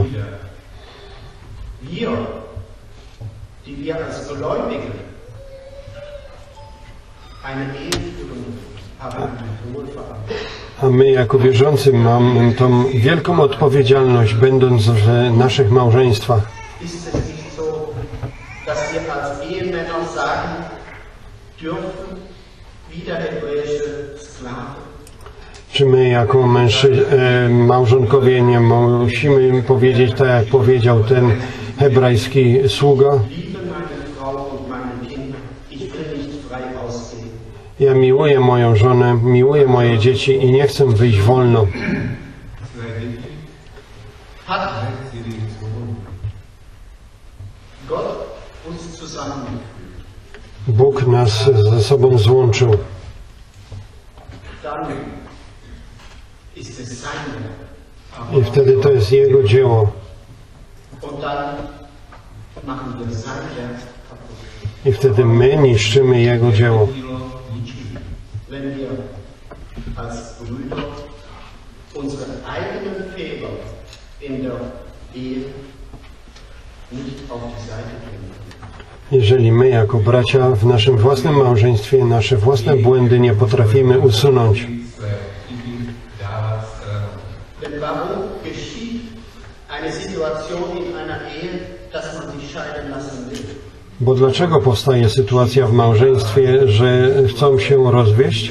A my jako wierzący mamy tą wielką odpowiedzialność, będąc w naszych małżeństwach. Czy my jako mężczy, e, małżonkowie nie musimy powiedzieć tak, jak powiedział ten hebrajski sługa? Ja miłuję moją żonę, miłuję moje dzieci i nie chcę wyjść wolno. Bóg nas ze sobą złączył. I wtedy to jest Jego dzieło. I wtedy my niszczymy Jego dzieło. Jeżeli my jako bracia w naszym własnym małżeństwie nasze własne błędy nie potrafimy usunąć. Bo dlaczego powstaje sytuacja w małżeństwie, że chcą się rozwieść?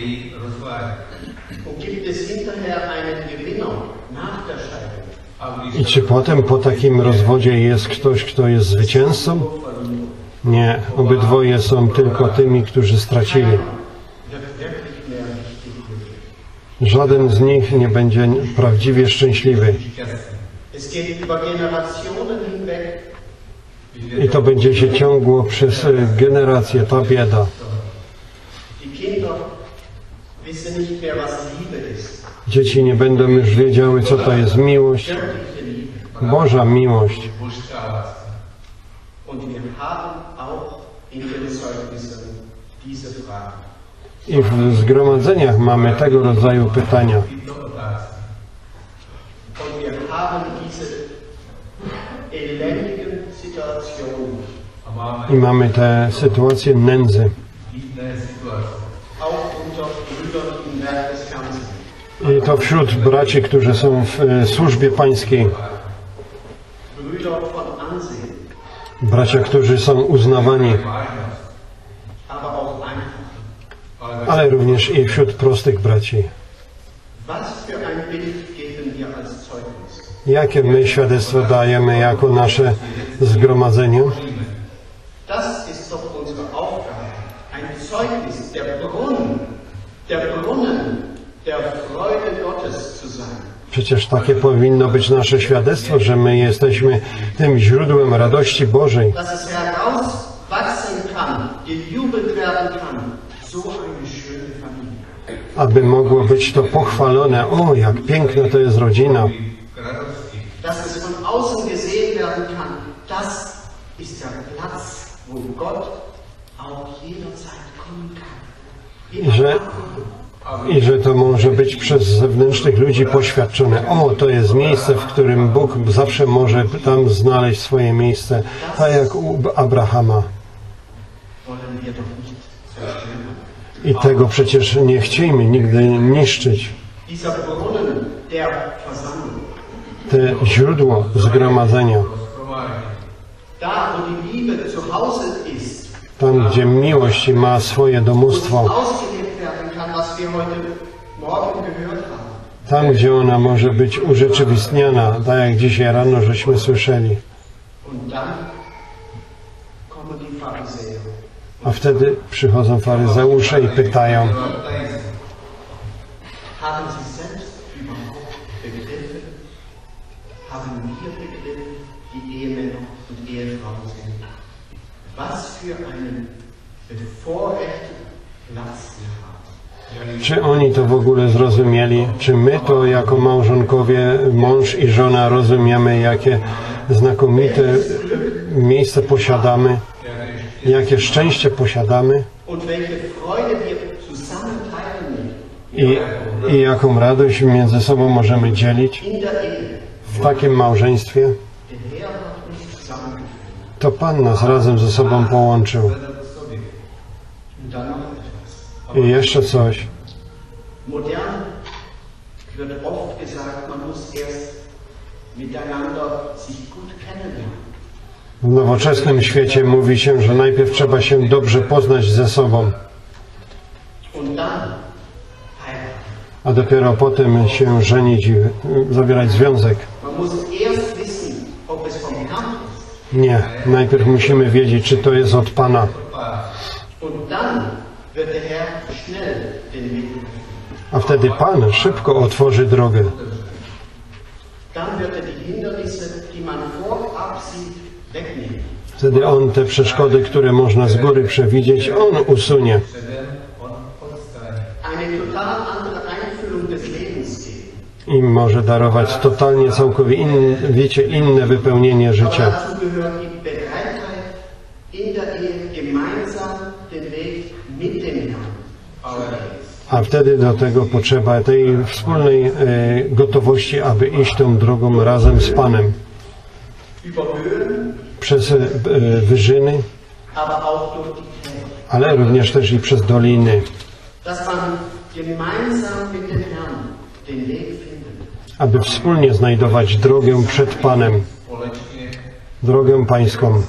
I czy potem po takim rozwodzie jest ktoś, kto jest zwycięzcą? Nie, obydwoje są tylko tymi, którzy stracili. Żaden z nich nie będzie prawdziwie szczęśliwy. I to będzie się ciągło przez generacje, ta bieda. Dzieci nie będą już wiedziały, co to jest miłość, Boża miłość. I w zgromadzeniach mamy tego rodzaju pytania. I mamy te sytuacje nędzy. I to wśród braci, którzy są w służbie pańskiej. Bracia, którzy są uznawani. Ale również i wśród prostych braci. Jakie my świadectwo dajemy jako nasze zgromadzenie? Zeugnis, der Brunnen, der Brunnen der Freude Gottes zu sein. Przecież takie powinno być nasze świadectwo, że my jesteśmy tym źródłem radości Bożej. Dass es herauswachsen kann, gejubelt werden kann, so eine schöne Familie. Aby mogło być to pochwalone. O, jak piękna to jest rodzina. Dass es von außen gesehen werden kann, das ist der Platz, wo Gott auch jederzeit kommen kann. I że, I że to może być przez zewnętrznych ludzi poświadczone. O, to jest miejsce, w którym Bóg zawsze może tam znaleźć swoje miejsce. Tak jak u Abrahama. Wollen wir doch nicht zerstören. I tego przecież nie chciejmy nigdy niszczyć. Dieser Brunnen der Versammlung. Te źródło zgromadzenia. Da, wo die Liebe zu Hause ist. Tam, gdzie miłość ma swoje domostwo. Ausgelebt werden kann, was wir heute Morgen gehört haben. Tam, gdzie ona może być urzeczywistniana, tak jak dzisiaj rano żeśmy słyszeli. Und dann kommen die Pharisäer. A wtedy przychodzą faryzeusze i pytają, Haben Sie selbst überhaupt begriffen? Haben wir begriffen, die Ehemänner und Ehefrauen sind? Was für einen bevorrechteten Platz wir haben. czy oni to w ogóle zrozumieli? Czy my to jako małżonkowie, mąż i żona rozumiemy, jakie znakomite miejsce posiadamy? Jakie szczęście posiadamy? Und welche Freude wir zusammen teilen I, i jaką radość między sobą możemy dzielić in der Ehe. w takim małżeństwie? Der Herr hat uns zusammengeführt. To Pan nas razem ze sobą połączył. Und dann noch etwas. I jeszcze coś. Modern wird oft gesagt, man muss erst miteinander sich gut kennenlernen. W nowoczesnym świecie mówi się, że najpierw trzeba się dobrze poznać ze sobą, Und dann heiraten. a dopiero potem się żenić i zawierać związek. Man muss erst wissen, ob es vom Herrn ist. Nie, najpierw musimy wiedzieć, czy to jest od Pana. Und dann wird der Herr schnell den Weg öffnen. A wtedy Pan szybko otworzy drogę. Dann wird er die Hindernisse, die man vorab sieht, wegnehmen. Wtedy On te przeszkody, które można z góry przewidzieć, On usunie. Eine total andere Einfühlung des Lebens geben. I może darować totalnie, całkowicie in, wiecie, inne wypełnienie Aber życia. dazu gehört die Bereitheit, in der Ehe gemeinsam den Weg mit dem Herrn zu gehen. A wtedy do tego potrzeba tej wspólnej e, gotowości, aby iść tą drogą razem z Panem. Über Höhen, Przez e, wyżyny, aber auch durch die Täler. ale również też i przez doliny. Dass man gemeinsam mit dem Herrn den Weg findet. Aby wspólnie znajdować drogę przed Panem. Drogę Pańską.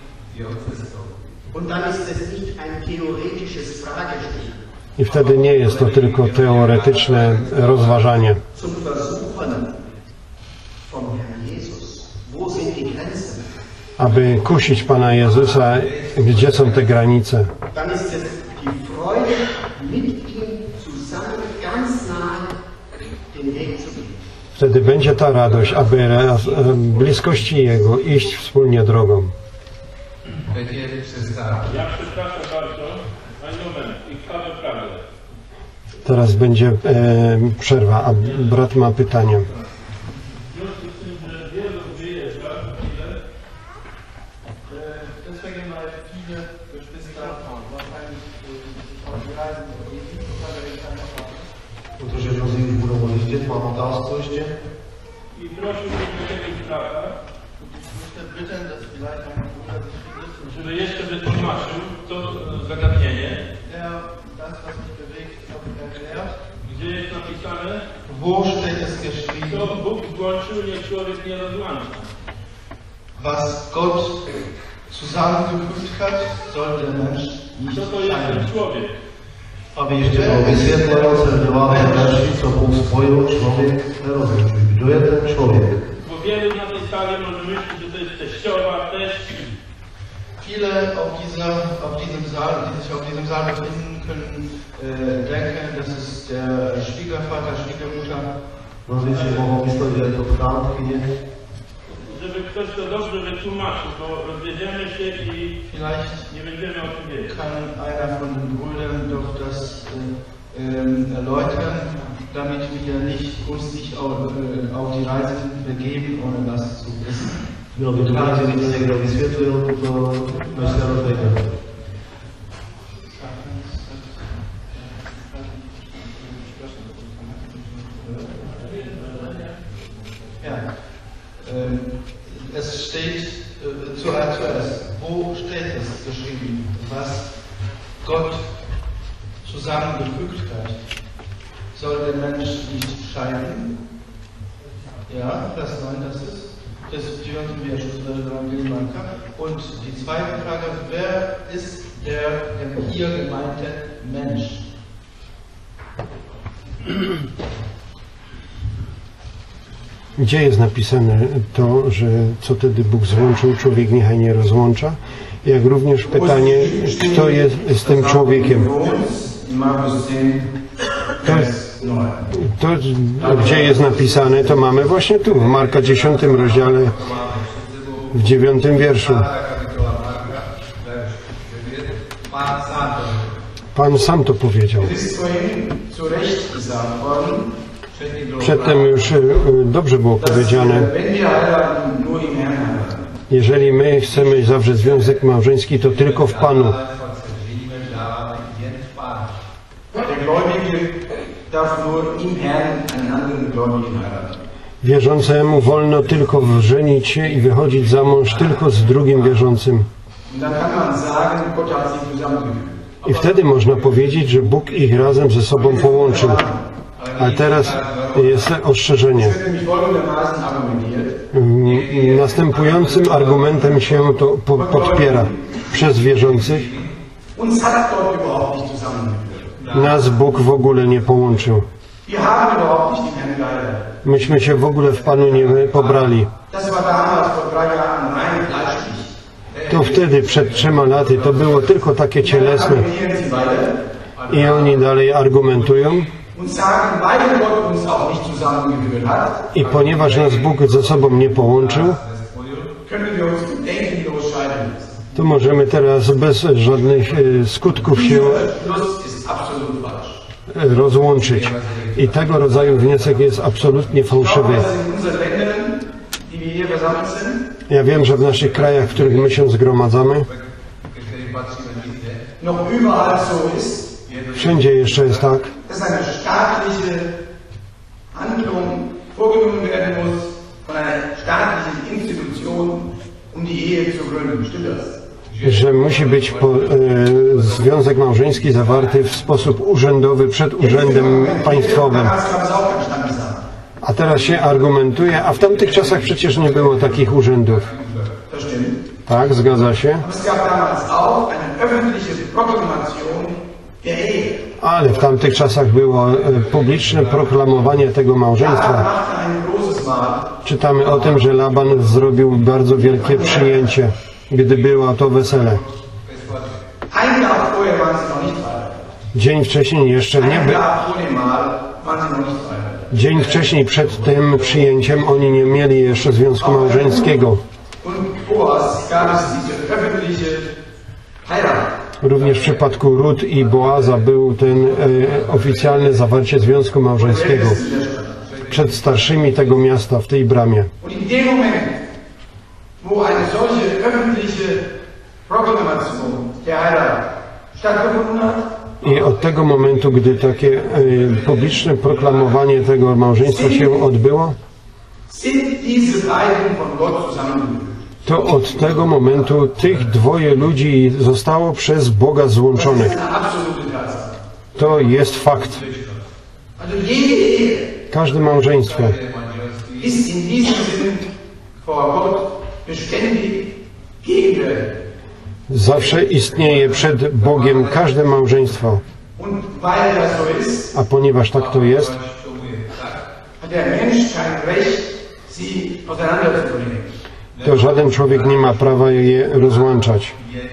Und dann ist es nicht ein theoretisches Fragestellen I wtedy nie jest to tylko teoretyczne rozważanie. zum Versuchen vom Herrn Jesus. Wo sind die Grenzen? Aby kusić Pana Jezusa, gdzie są te granice. Dann ist es die Freude, mit ihm zusammen ganz nahe den Weg zu gehen. Wtedy będzie ta radość, aby raz, e, bliskości Jego iść wspólnie drogą. Ja przepraszam bardzo, pani moment, i wchodzę w prawdę. Teraz będzie e, przerwa, a brat ma pytanie. W związku z tym, że wielu wyjeżdża, ile? Deswegen weil viele Geschwister wahrscheinlich auf die Reisen gehen, weil ich einfach Protože mnozí už budou odjíždět, mám otázku ještě. I prosiłbym jakiegoś brata, ich möchte bitten, dass vielleicht ein Bruder sich vergisst, żeby jeszcze wytłumaczył to zagadnienie, der das, was mich bewegt, auch erklärt. gdzie jest napisane, Wo steht es geschrieben, co Bóg włączył, niech człowiek nie rozłącza. was Gott zusammengefügt hat, soll der Mensch nicht Co to jest ten teilen. człowiek? A ještě to vysvětlil se v devátém verši, co Bůh spojil, člověk nerozlišuje. Kdo je ten člověk? Bo wielu na tej sali może myśleć, że to jest teściowa, teść, viele auf, dieser, auf diesem Saal, die sich auf diesem Saal befinden, können äh, denken, dass es der Schwiegervater, Schwiegermutter, Mnozí si mohou myslet, že je to tchánkyně. Żeby ktoś to dobrze wytłumaczył, bo rozwiedziemy się i vielleicht nie będziemy o tym wiedzieć. kann einer von den Brüdern doch das äh, ähm, erläutern, damit wir nicht, uns nicht auf, äh, auf die Reise begeben, ohne das zu wissen. Bylo by dobré, že by někdo vysvětlil tuto naše rozvědění. Ja, ähm, es steht äh, zuerst, wo steht es geschrieben, was Gott zusammengefügt hat? Soll der Mensch nicht scheiden? Ja, Vers neun, das ist das dziewiątym wierszu z Ewangelii Marka. Und die zweite Frage, wer ist der hier gemeinte Mensch? Gdzie jest napisane to, że co wtedy Bóg złączył, człowiek niechaj nie rozłącza? Jak również pytanie, kto jest z tym człowiekiem? To, to, gdzie jest napisane, to mamy właśnie tu, w Marka dziesiątym rozdziale, w dziewiątym wierszu. Pan sam to powiedział. Przedtem już dobrze było powiedziane, jeżeli my chcemy zawrzeć związek małżeński, to tylko w Panu. Wierzącemu wolno tylko żenić się i wychodzić za mąż tylko z drugim wierzącym. I wtedy można powiedzieć, że Bóg ich razem ze sobą połączył. A teraz jest ostrzeżenie. Następującym argumentem się to podpiera przez wierzących. Nas Bóg w ogóle nie połączył. Myśmy się w ogóle w Panu nie pobrali. To wtedy, przed trzema laty, to było tylko takie cielesne. I oni dalej argumentują. I ponieważ nas Bóg ze sobą nie połączył, to możemy teraz bez żadnych skutków się rozłączyć. I tego rodzaju wniosek jest absolutnie fałszywy. Ja wiem, że w naszych krajach, w których my się zgromadzamy, wszędzie jeszcze jest tak, że musi być po, e, związek małżeński zawarty w sposób urzędowy przed urzędem państwowym. A teraz się argumentuje, a w tamtych czasach przecież nie było takich urzędów. Tak, zgadza się. Ale w tamtych czasach było publiczne proklamowanie tego małżeństwa. Czytamy o tym, że Laban zrobił bardzo wielkie przyjęcie, gdy było to wesele. Dzień wcześniej jeszcze nie był. Dzień wcześniej przed tym przyjęciem oni nie mieli jeszcze związku małżeńskiego. Również w przypadku Rut i Boaza był ten e, oficjalne zawarcie związku małżeńskiego przed starszymi tego miasta w tej bramie. I od tego momentu, gdy takie e, publiczne proklamowanie tego małżeństwa się odbyło, to od tego momentu tych dwoje ludzi zostało przez Boga złączonych. To jest fakt. Każde małżeństwo zawsze istnieje przed Bogiem każde małżeństwo. A ponieważ tak to jest, to żaden człowiek nie ma prawa je rozłączać.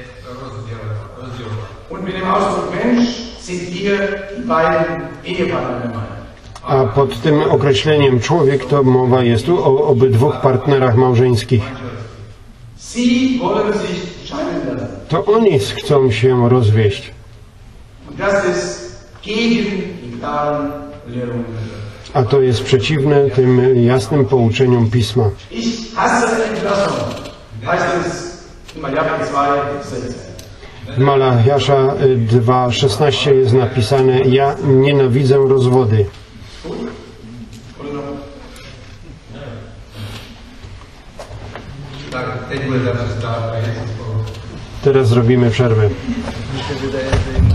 Und mit dem Ausdruck Mensch sind hier die beiden Ehepartner gemeint. A pod tym określeniem człowiek to mowa jest tu o obydwóch partnerach małżeńskich. Sie wollen sich scheiden lassen. To oni chcą się rozwieść. Und das ist gegen die klaren Lehrungen der Schrift. A to jest przeciwne tym jasnym pouczeniom Pisma. Ich hasse Entlassung, heißt es in Malachi zwei, sechzehn. W Malachiasza dwa szesnaście jest napisane: ja nienawidzę rozwody. Tak, teď bude další stát a je to spolu. Teraz zrobimy przerwę. Mi się wydaje, że